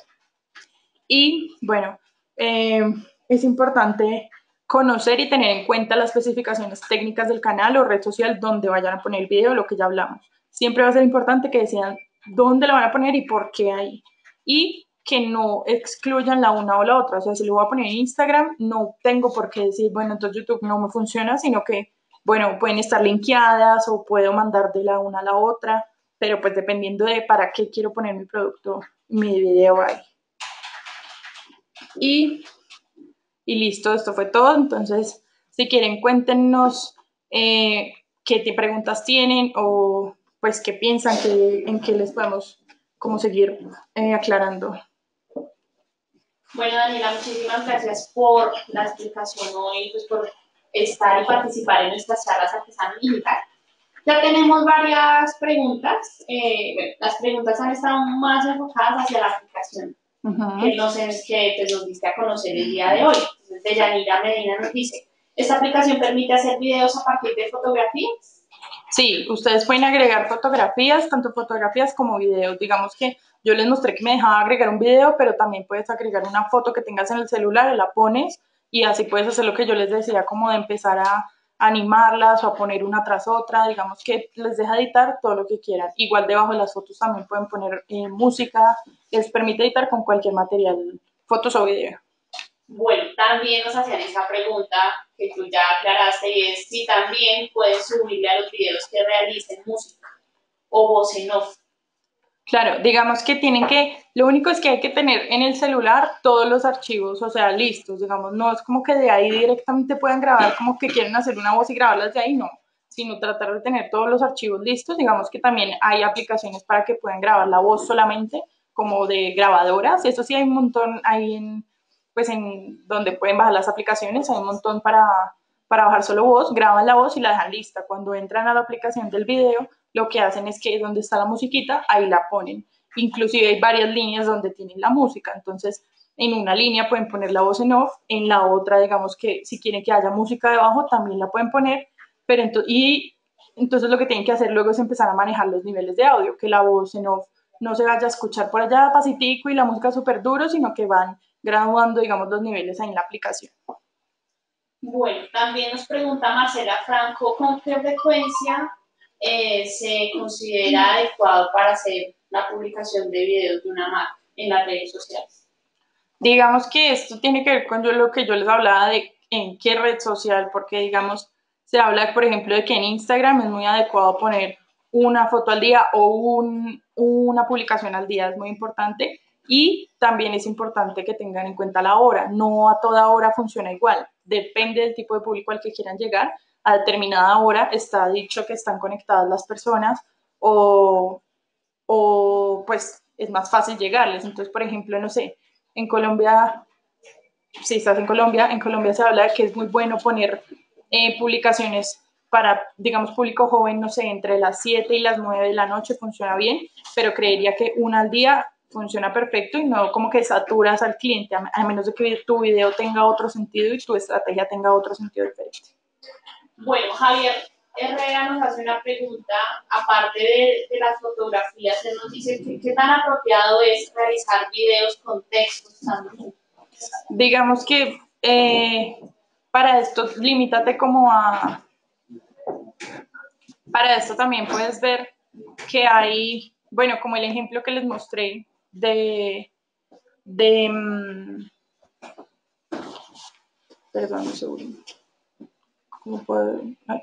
B: Y bueno, eh, es importante conocer y tener en cuenta las especificaciones técnicas del canal o red social donde vayan a poner el video, lo que ya hablamos. Siempre va a ser importante que decidan dónde lo van a poner y por qué ahí. Y que no excluyan la una o la otra. O sea, si lo voy a poner en Instagram, no tengo por qué decir, bueno, entonces YouTube no me funciona, sino que, bueno, pueden estar linkeadas o puedo mandar de la una a la otra, pero pues dependiendo de para qué quiero poner mi producto, mi video ahí. Y Y listo, esto fue todo. Entonces, si quieren, cuéntenos eh, qué preguntas tienen o pues qué piensan que, en qué les podemos como seguir eh, aclarando.
A: Bueno, Daniela, muchísimas gracias por la explicación hoy, pues por estar y participar en nuestras charlas Artesano Digital. Ya tenemos varias preguntas. Eh, bueno, las preguntas han estado más enfocadas hacia la aplicación uh-huh. que, nos, que pues, nos diste a conocer el día de hoy. Entonces, Deyanira Medina nos dice, ¿esta aplicación permite hacer videos a partir de fotografías?
B: Sí, ustedes pueden agregar fotografías, tanto fotografías como videos. Digamos que yo les mostré que me dejaba agregar un video, pero también puedes agregar una foto que tengas en el celular y la pones, y así puedes hacer lo que yo les decía, como de empezar a animarlas o a poner una tras otra. Digamos que les deja editar todo lo que quieran. Igual debajo de las fotos también pueden poner eh, música, les permite editar con cualquier material, fotos o video.
A: Bueno, también nos hacían esa pregunta que tú ya aclaraste, y es si también pueden subirle a los videos que realicen música o voz en off.
B: Claro, digamos que tienen que, lo único es que hay que tener en el celular todos los archivos, o sea, listos, digamos, no es como que de ahí directamente puedan grabar, como que quieren hacer una voz y grabarlas de ahí, no, sino tratar de tener todos los archivos listos. Digamos que también hay aplicaciones para que puedan grabar la voz solamente, como de grabadoras, eso sí hay un montón ahí en, pues en donde pueden bajar las aplicaciones, hay un montón para, para bajar solo voz, graban la voz y la dejan lista. Cuando entran a la aplicación del video, lo que hacen es que donde está la musiquita, ahí la ponen. Inclusive hay varias líneas donde tienen la música, entonces en una línea pueden poner la voz en off, en la otra, digamos que si quieren que haya música debajo, también la pueden poner, pero ento y entonces lo que tienen que hacer luego es empezar a manejar los niveles de audio, que la voz en off no se vaya a escuchar por allá pasitico y la música súper duro, sino que van graduando, digamos, los niveles ahí en la aplicación.
A: Bueno, también nos pregunta Marcela Franco, ¿con qué frecuencia eh, se considera adecuado para hacer la publicación de videos de una marca en las redes sociales?
B: Digamos que esto tiene que ver con yo, lo que yo les hablaba de en qué red social, porque digamos, se habla, por ejemplo, de que en Instagram es muy adecuado poner una foto al día o un, una publicación al día, es muy importante. Y también es importante que tengan en cuenta la hora, no a toda hora funciona igual, depende del tipo de público al que quieran llegar. A determinada hora está dicho que están conectadas las personas o, o pues es más fácil llegarles. Entonces, por ejemplo, no sé, en Colombia, si estás en Colombia, en Colombia se habla de que es muy bueno poner eh, publicaciones para, digamos, público joven, no sé, entre las siete y las nueve de la noche funciona bien, pero creería que una al día funciona perfecto y no como que saturas al cliente, a, a menos de que tu video tenga otro sentido y tu estrategia tenga otro sentido diferente.
A: Bueno, Javier Herrera nos hace una pregunta, aparte de, de las fotografías, él nos dice que, qué tan apropiado es realizar videos con textos también.
B: Digamos que eh, para esto, limítate como a... Para esto también puedes ver que hay, bueno, como el ejemplo que les mostré de... de um, perdón, un segundo. ¿Cómo puedo...? Ay.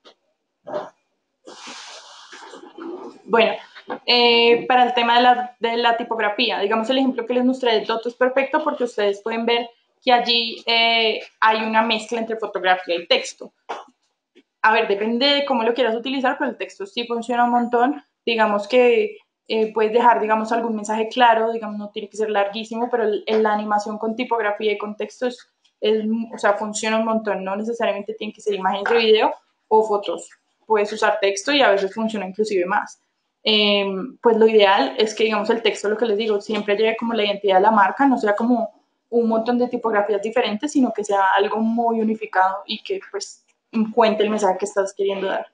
B: Bueno, eh, para el tema de la, de la tipografía, digamos el ejemplo que les mostré de Toto es perfecto porque ustedes pueden ver que allí eh, hay una mezcla entre fotografía y texto. A ver, depende de cómo lo quieras utilizar, pero el texto sí funciona un montón. Digamos que eh, puedes dejar, digamos, algún mensaje claro, digamos, no tiene que ser larguísimo, pero el, el, la animación con tipografía y con texto es, es, o sea, funciona un montón. No necesariamente tiene que ser imágenes de video o fotos. Puedes usar texto y a veces funciona inclusive más. Eh, pues lo ideal es que, digamos, el texto, lo que les digo, siempre lleve como la identidad de la marca, no sea como un montón de tipografías diferentes, sino que sea algo muy unificado y que, pues, cuente el mensaje que estás queriendo dar.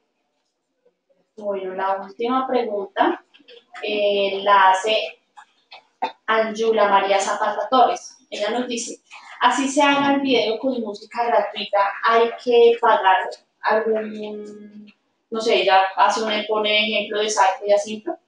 A: Bueno, la última pregunta eh, la hace Anjula María Zapata Torres. Ella nos dice, así se haga el video con música gratuita, hay que pagar algún, no sé, ella hace un, pone ejemplo de Saco y así, ¿no?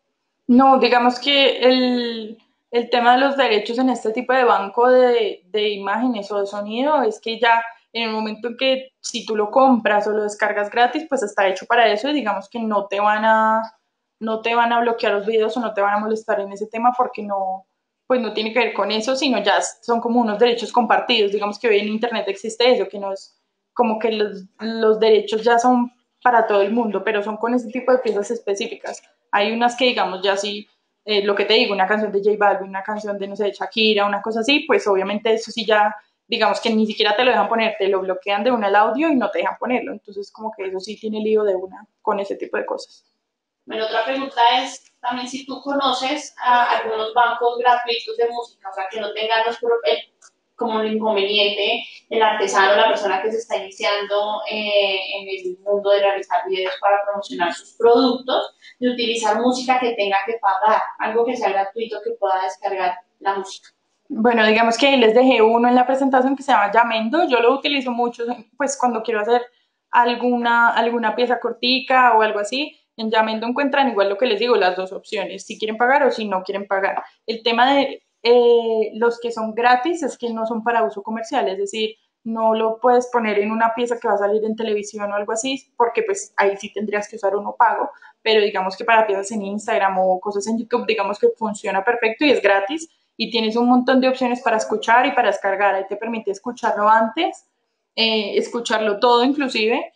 B: No, digamos que el, el tema de los derechos en este tipo de banco de, de imágenes o de sonido es que ya en el momento en que si tú lo compras o lo descargas gratis, pues está hecho para eso y digamos que no te van a, no te van a bloquear los videos o no te van a molestar en ese tema porque no, pues no tiene que ver con eso, sino ya son como unos derechos compartidos. Digamos que hoy en Internet existe eso, que no es como que los, los derechos ya son para todo el mundo, pero son con ese tipo de piezas específicas. Hay unas que, digamos, ya sí, eh, lo que te digo, una canción de J Balvin, una canción de, no sé, de Shakira, una cosa así, pues obviamente eso sí ya, digamos que ni siquiera te lo dejan poner, te lo bloquean de una el audio y no te dejan ponerlo. Entonces, como que eso sí tiene lío de una con ese tipo de cosas.
A: Bueno, otra pregunta es también si tú conoces a algunos bancos gratuitos de música, o sea, que no tengan los, el, como un inconveniente el artesano, la persona que se está iniciando eh, en el mundo de realizar videos para promocionar sus productos, de utilizar música que tenga que pagar, algo que sea gratuito que pueda descargar la música.
B: Bueno, digamos que ahí les dejé uno en la presentación que se llama Yamendo. Yo lo utilizo mucho, pues cuando quiero hacer alguna, alguna pieza cortica o algo así. En Yamendo encuentran igual lo que les digo, las dos opciones, si quieren pagar o si no quieren pagar. El tema de eh, los que son gratis es que no son para uso comercial, es decir, no lo puedes poner en una pieza que va a salir en televisión o algo así, porque pues ahí sí tendrías que usar uno pago, pero digamos que para piezas en Instagram o cosas en YouTube, digamos que funciona perfecto y es gratis y tienes un montón de opciones para escuchar y para descargar. Ahí te permite escucharlo antes, eh, escucharlo todo inclusive,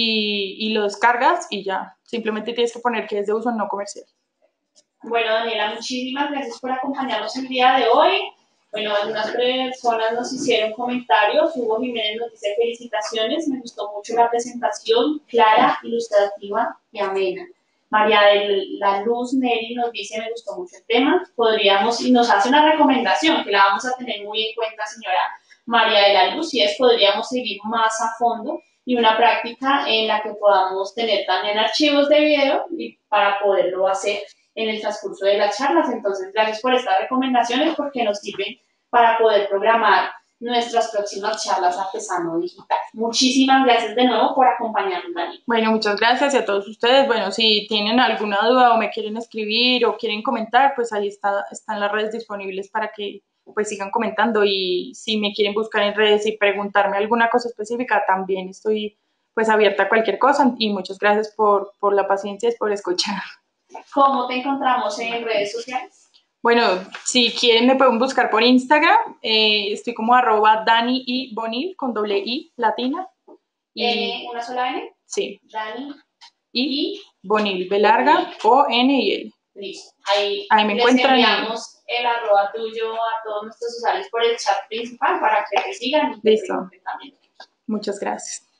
B: y, y lo descargas y ya. Simplemente tienes que poner que es de uso no comercial.
A: Bueno, Daniela, muchísimas gracias por acompañarnos el día de hoy. Bueno, algunas personas nos hicieron comentarios. Hugo Jiménez nos dice felicitaciones, me gustó mucho la presentación, clara, ilustrativa y amena. María de la Luz Neri nos dice, me gustó mucho el tema, podríamos, y nos hace una recomendación que la vamos a tener muy en cuenta, señora María de la Luz, y es podríamos seguir más a fondo y una práctica en la que podamos tener también archivos de video y para poderlo hacer en el transcurso de las charlas. Entonces, gracias por estas recomendaciones porque nos sirven para poder programar nuestras próximas charlas Artesano Digital. Muchísimas gracias de nuevo por acompañarnos, Dani.
B: Bueno, muchas gracias y a todos ustedes. Bueno, si tienen alguna duda o me quieren escribir o quieren comentar, pues ahí está, están las redes disponibles para que pues sigan comentando, y si me quieren buscar en redes y preguntarme alguna cosa específica, también estoy pues abierta a cualquier cosa, y muchas gracias por, por la paciencia y por escuchar.
A: ¿Cómo te encontramos en redes sociales?
B: Bueno, si quieren me pueden buscar por Instagram, eh, estoy como arroba Dani y Bonil con doble I latina.
A: Y, N, ¿una sola N?
B: Sí.
A: Dani
B: y, y Bonil, B larga, O, N y L.
A: Listo. Ahí,
B: Ahí me
A: les
B: encuentran.
A: enviamos el arroba tuyo a todos nuestros usuarios por el chat principal para que te sigan y te
B: Listo.
A: pregunten también.
B: Muchas gracias.